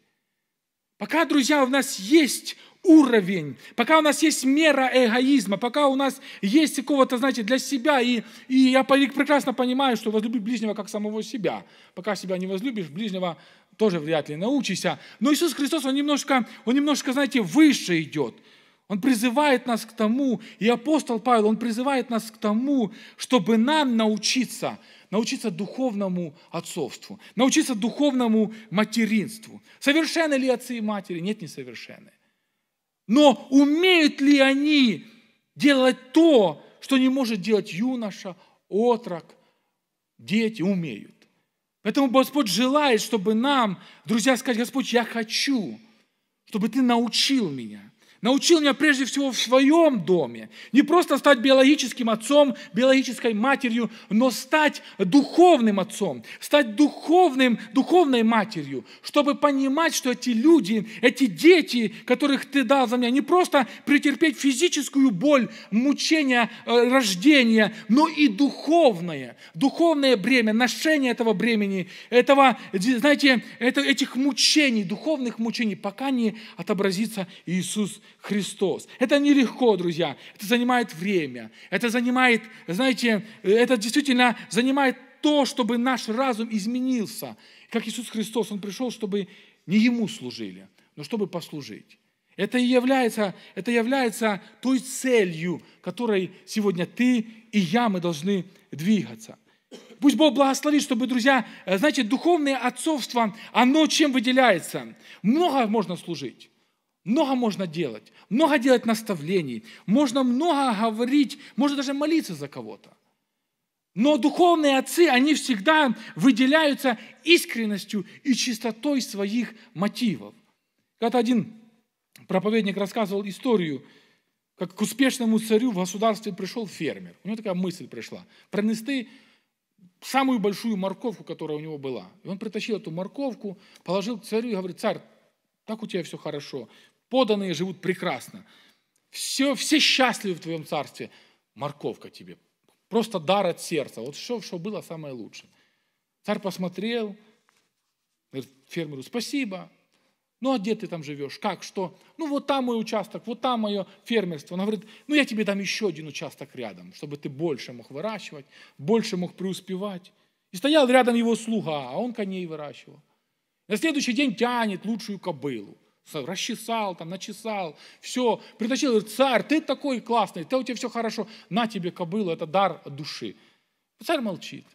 Пока, друзья, у нас есть уровень, пока у нас есть мера эгоизма, пока у нас есть какого-то, знаете, для себя, и, и я прекрасно понимаю, что возлюбить ближнего как самого себя. Пока себя не возлюбишь, ближнего тоже вряд ли научишься. Но Иисус Христос, Он немножко, он немножко, знаете, выше идет. Он призывает нас к тому, и апостол Павел, он призывает нас к тому, чтобы нам научиться, научиться духовному отцовству, научиться духовному материнству. Совершенны ли отцы и матери? Нет, не совершенны. Но умеют ли они делать то, что не может делать юноша, отрок, дети? Умеют. Поэтому Господь желает, чтобы нам, друзья, сказать, Господь, я хочу, чтобы Ты научил меня. Научил меня прежде всего в своем доме. Не просто стать биологическим отцом, биологической матерью, но стать духовным отцом, стать духовным, духовной матерью, чтобы понимать, что эти люди, эти дети, которых ты дал за меня, не просто претерпеть физическую боль, мучения, рождения, но и духовное, духовное бремя, ношение этого бремени, этого, знаете, это, этих мучений, духовных мучений, пока не отобразится Иисус Христос. Это нелегко, друзья. Это занимает время. Это занимает, знаете, это действительно занимает то, чтобы наш разум изменился. Как Иисус Христос, Он пришел, чтобы не Ему служили, но чтобы послужить. Это и является, это является той целью, которой сегодня ты и я, мы должны двигаться. Пусть Бог благословит, чтобы, друзья, знаете, духовное отцовство, оно чем выделяется? Много можно служить. Много можно делать, много делать наставлений, можно много говорить, можно даже молиться за кого-то. Но духовные отцы, они всегда выделяются искренностью и чистотой своих мотивов. Когда один проповедник рассказывал историю, как к успешному царю в государстве пришел фермер. У него такая мысль пришла. Пронести самую большую морковку, которая у него была. И он притащил эту морковку, положил к царю и говорит: царь, так у тебя все хорошо. Поданные живут прекрасно. Все, все счастливы в твоем царстве. Морковка тебе. Просто дар от сердца. Вот что, что было самое лучшее. Царь посмотрел, говорит фермеру: спасибо. Ну, а где ты там живешь? Как, что? Ну, вот там мой участок, вот там мое фермерство. Он говорит: ну, я тебе дам еще один участок рядом, чтобы ты больше мог выращивать, больше мог преуспевать. И стоял рядом его слуга, а он коней выращивал. На следующий день тянет лучшую кобылу. Расчесал, там, начесал, все, притащил, говорит: царь, ты такой классный, ты, у тебя все хорошо, на тебе кобылу, это дар от души. Царь молчит.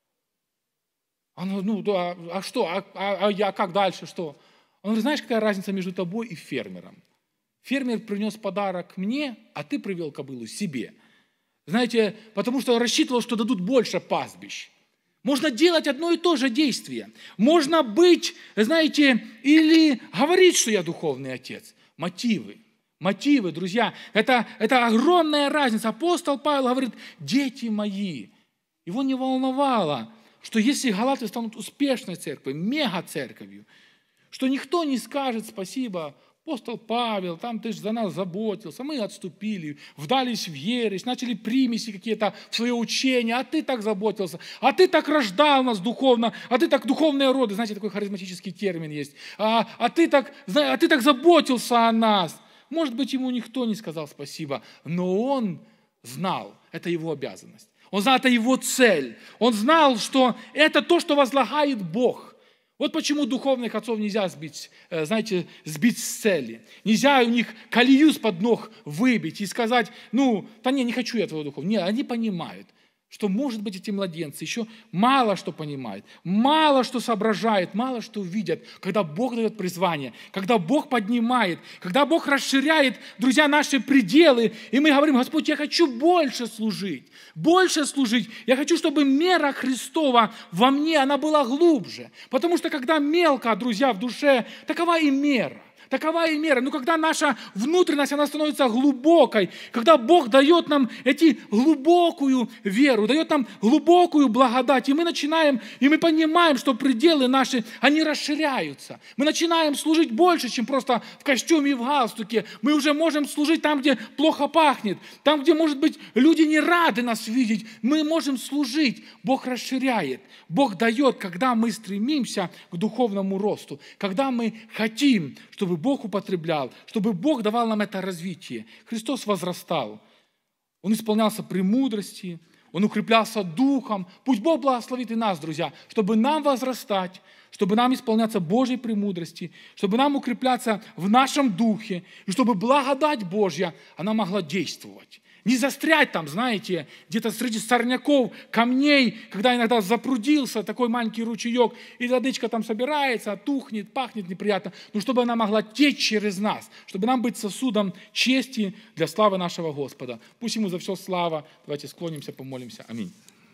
Он говорит: ну, да, а что, а, а, а я как дальше, что? Он говорит: знаешь, какая разница между тобой и фермером? Фермер принес подарок мне, а ты привел кобылу себе. Знаете, потому что рассчитывал, что дадут больше пастбищ. Можно делать одно и то же действие. Можно быть, знаете, или говорить, что я духовный отец. Мотивы. Мотивы, друзья. Это, это огромная разница. Апостол Павел говорит: дети мои. Его не волновало, что если галаты станут успешной церковью, мега-церковью, что никто не скажет: спасибо, апостол Павел, там ты же за нас заботился, мы отступили, вдались в ересь, начали примеси какие-то в свое учение, а ты так заботился, а ты так рождал нас духовно, а ты так духовные роды, знаете, такой харизматический термин есть, а, а, ты, так, а ты так заботился о нас. Может быть, ему никто не сказал спасибо, но он знал, это его обязанность, он знал, это его цель, он знал, что это то, что возлагает Бог. Вот почему духовных отцов нельзя сбить, знаете, сбить с цели. Нельзя у них колею с под ног выбить и сказать: ну, да не, не хочу я твоего духовного. Нет, они понимают, что, может быть, эти младенцы еще мало что понимают, мало что соображают, мало что видят, когда Бог дает призвание, когда Бог поднимает, когда Бог расширяет, друзья, наши пределы, и мы говорим: Господь, я хочу больше служить, больше служить. Я хочу, чтобы мера Христова во мне, она была глубже. Потому что когда мелко, друзья, в душе, такова и мера. Такова и мера. Но когда наша внутренность, она становится глубокой, когда Бог дает нам эти глубокую веру, дает нам глубокую благодать, и мы начинаем, и мы понимаем, что пределы наши, они расширяются. Мы начинаем служить больше, чем просто в костюме и в галстуке. Мы уже можем служить там, где плохо пахнет, там, где, может быть, люди не рады нас видеть. Мы можем служить. Бог расширяет. Бог дает, когда мы стремимся к духовному росту, когда мы хотим, чтобы Бог употреблял, чтобы Бог давал нам это развитие. Христос возрастал. Он исполнялся премудрости, Он укреплялся духом. Пусть Бог благословит и нас, друзья, чтобы нам возрастать, чтобы нам исполняться Божьей премудрости, чтобы нам укрепляться в нашем духе, и чтобы благодать Божья, она могла действовать. Не застрять там, знаете, где-то среди сорняков, камней, когда иногда запрудился такой маленький ручеек, и водичка там собирается, тухнет, пахнет неприятно, но чтобы она могла течь через нас, чтобы нам быть сосудом чести для славы нашего Господа. Пусть Ему за все слава. Давайте склонимся, помолимся. Аминь.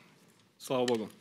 Слава Богу.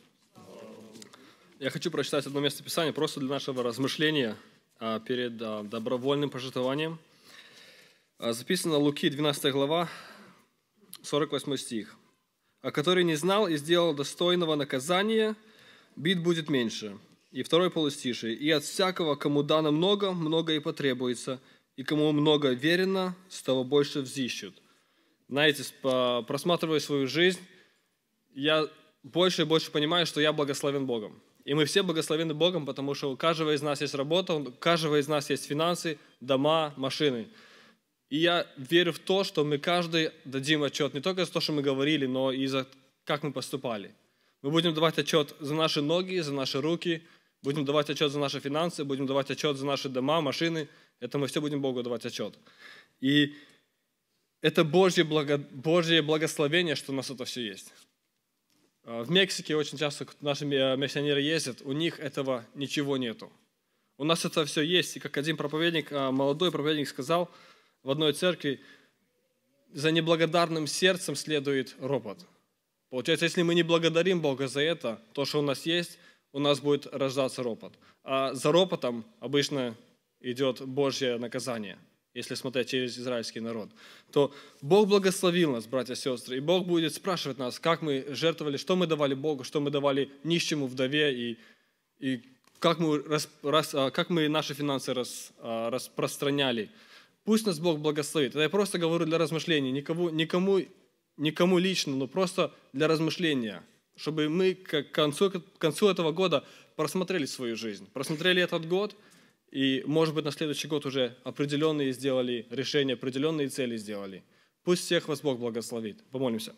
Я хочу прочитать одно место Писания просто для нашего размышления перед добровольным пожертвованием. Записано Луки, двенадцатая глава, сорок восьмой стих. «А который не знал и сделал достойного наказания, бит будет меньше». И второй полустиший. «И от всякого, кому дано много, много и потребуется, и кому много верено, с того больше взыщут». Знаете, просматривая свою жизнь, я больше и больше понимаю, что я благословен Богом. И мы все благословены Богом, потому что у каждого из нас есть работа, у каждого из нас есть финансы, дома, машины. И я верю в то, что мы каждый дадим отчет не только за то, что мы говорили, но и за как мы поступали. Мы будем давать отчет за наши ноги, за наши руки, будем давать отчет за наши финансы, будем давать отчет за наши дома, машины. Это мы все будем Богу давать отчет. И это Божье, благо... Божье благословение, что у нас это все есть. В Мексике очень часто наши миссионеры ездят, у них этого ничего нету. У нас это все есть. И как один проповедник, молодой проповедник сказал в одной церкви, за неблагодарным сердцем следует ропот. Получается, если мы не благодарим Бога за это, то, что у нас есть, у нас будет рождаться ропот. А за ропотом обычно идет Божье наказание. Если смотреть через израильский народ, то Бог благословил нас, братья и сестры, и Бог будет спрашивать нас, как мы жертвовали, что мы давали Богу, что мы давали нищему, вдове, и, и как, мы рас, рас, как мы наши финансы рас, распространяли. Пусть нас Бог благословит. Это я просто говорю для размышлений, никому, никому, никому лично, но просто для размышления, чтобы мы к концу, к концу этого года просмотрели свою жизнь, просмотрели этот год, и, может быть, на следующий год уже определенные сделали решения, определенные цели сделали. Пусть всех вас Бог благословит. Помолимся.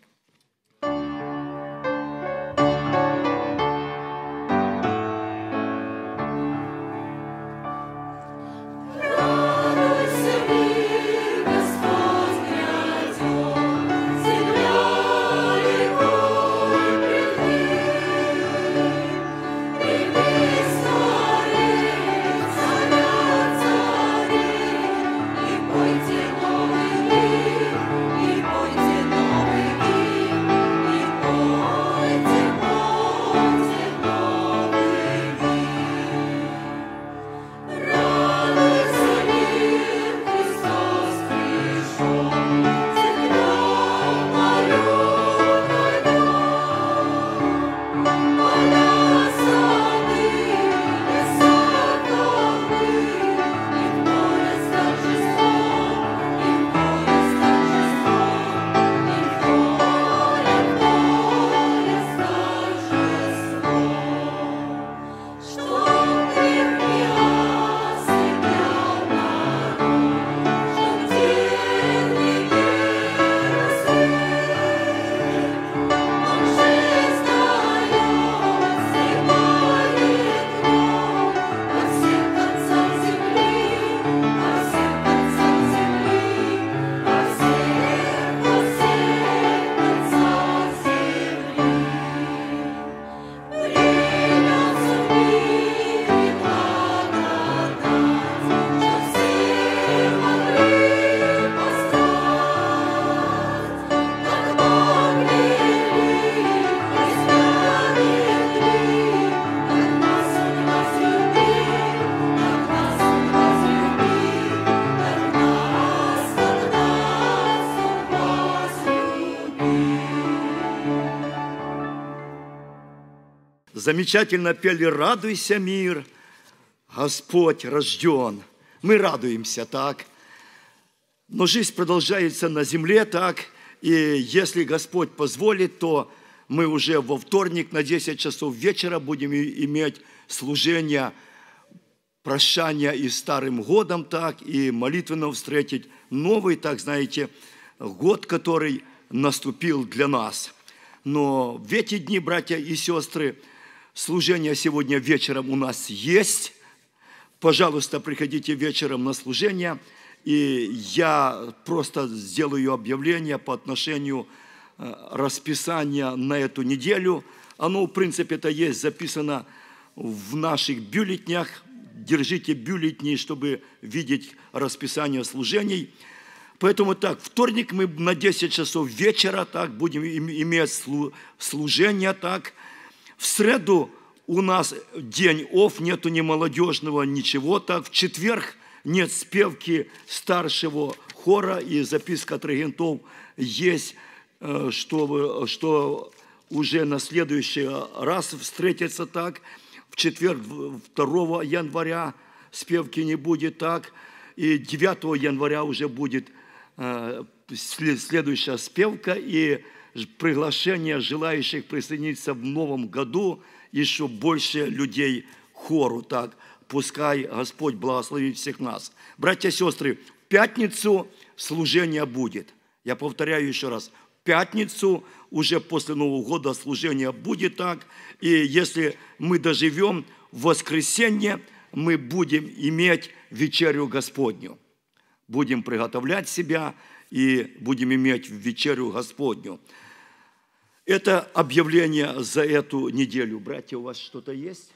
Замечательно пели «Радуйся, мир, Господь рожден». Мы радуемся, так? Но жизнь продолжается на земле, так? И если Господь позволит, то мы уже во вторник на десять часов вечера будем иметь служение прощания и Старым годом, так? И молитвенно встретить новый, так знаете, год, который наступил для нас. Но в эти дни, братья и сестры, служение сегодня вечером у нас есть. Пожалуйста, приходите вечером на служение. И я просто сделаю объявление по отношению расписания на эту неделю. Оно, в принципе, это есть записано в наших бюллетнях. Держите бюллетни, чтобы видеть расписание служений. Поэтому так, вторник мы на десять часов вечера так, будем иметь служение так. В среду у нас день офф, нету ни молодежного, ничего так. В четверг нет спевки старшего хора, и записка от регентов есть, что, что уже на следующий раз встретиться так. В четверг, второго января спевки не будет так, и девятого января уже будет следующая спевка и приглашение желающих присоединиться в новом году, еще больше людей к хору. Так, пускай Господь благословит всех нас. Братья и сестры, в пятницу служение будет. Я повторяю еще раз. В пятницу, уже после Нового года, служение будет так. И если мы доживем, в воскресенье мы будем иметь вечерю Господню. Будем приготовлять себя и будем иметь вечерю Господню. Это объявление за эту неделю. Братья, у вас что-то есть?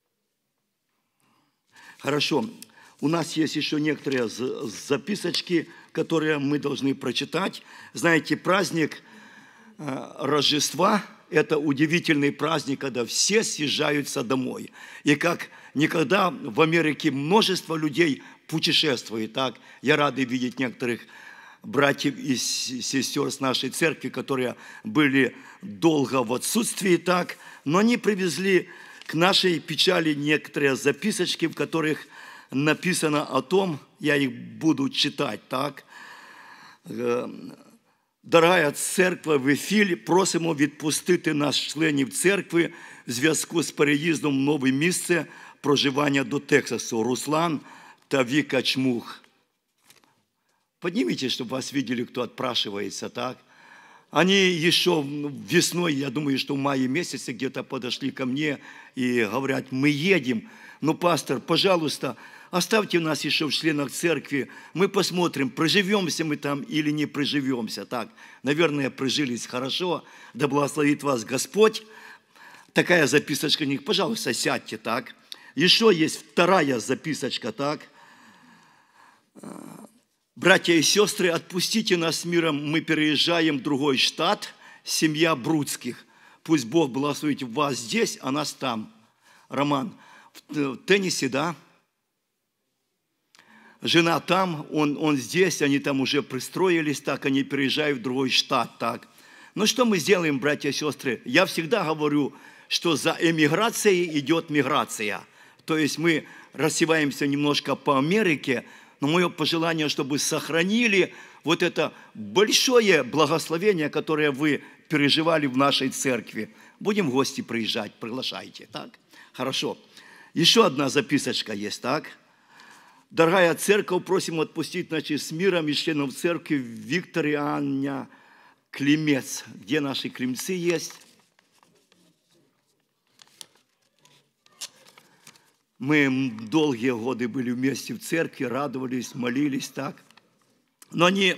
Хорошо. У нас есть еще некоторые записочки, которые мы должны прочитать. Знаете, праздник Рождества – это удивительный праздник, когда все съезжаются домой. И как никогда в Америке множество людей путешествует. Так, я рад видеть некоторых братьев и сестер с нашей церкви, которые были долго в отсутствии, так, но они привезли к нашей печали некоторые записочки, в которых написано о том, я их буду читать, так. Дорогая церква в Ефілі, просимо відпустити нас, членів церкви, в зв'язку з переїздом в нове місце проживання до Тексасу. Руслан та Віка Чмух. Поднимите, чтобы вас видели, кто отпрашивается, так. Они еще весной, я думаю, что в мае месяце где-то подошли ко мне и говорят, мы едем. Ну, пастор, пожалуйста, оставьте нас еще в членах церкви, мы посмотрим, проживемся мы там или не проживемся. Так, наверное, прижились хорошо, да благословит вас Господь. Такая записочка у них, пожалуйста, сядьте, так. Еще есть вторая записочка, так. Братья и сестры, отпустите нас с миром, мы переезжаем в другой штат, семья Бруцких. Пусть Бог благословит вас здесь, а нас там. Роман, в Теннесси, да? Жена там, он, он здесь, они там уже пристроились, так, они переезжают в другой штат, так. Ну что мы сделаем, братья и сестры? Я всегда говорю, что за эмиграцией идет миграция. То есть мы рассеваемся немножко по Америке, но мое пожелание, чтобы сохранили вот это большое благословение, которое вы переживали в нашей церкви. Будем в гости приезжать, приглашайте, так? Хорошо. Еще одна записочка есть, так? Дорогая церковь, просим отпустить, значит, с миром и членов церкви Виктора и Анна Климец. Где наши климцы есть? Мы долгие годы были вместе в церкви, радовались, молились, так. Но они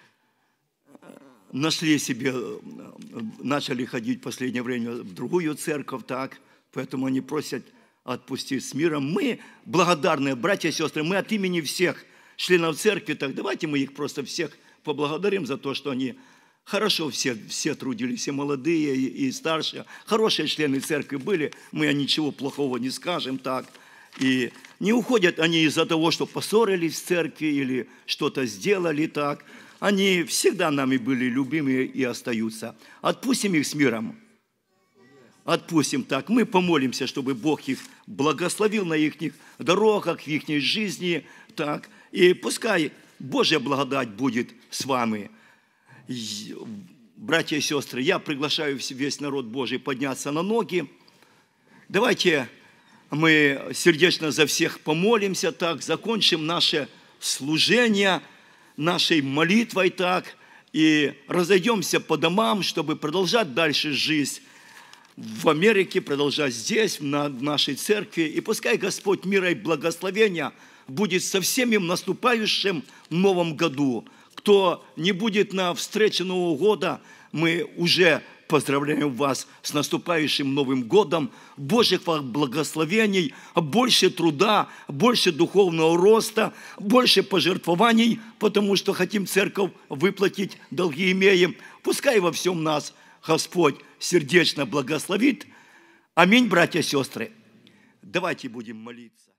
нашли себе, начали ходить в последнее время в другую церковь, так. Поэтому они просят отпустить с миром. Мы благодарны, братья и сестры, мы от имени всех членов церкви, так давайте мы их просто всех поблагодарим за то, что они хорошо все, все трудились, и молодые, и, и старшие. Хорошие члены церкви были, мы ничего плохого не скажем, так. И не уходят они из-за того, что поссорились в церкви или что-то сделали так. Они всегда нами были любимы и остаются. Отпустим их с миром. Отпустим так. Мы помолимся, чтобы Бог их благословил на их дорогах, в их жизни. Так. И пускай Божья благодать будет с вами. Братья и сестры, я приглашаю весь народ Божий подняться на ноги. Давайте мы сердечно за всех помолимся, так, закончим наше служение нашей молитвой, так, и разойдемся по домам, чтобы продолжать дальше жизнь в Америке, продолжать здесь, на нашей церкви. И пускай Господь мира и благословения будет со всеми в наступающем новом году. Кто не будет на встрече Нового года, мы уже поздравляем вас с наступающим Новым годом, Божьих благословений, больше труда, больше духовного роста, больше пожертвований, потому что хотим церковь выплатить, долги имеем. Пускай во всем нас Господь сердечно благословит. Аминь, братья и сестры. Давайте будем молиться.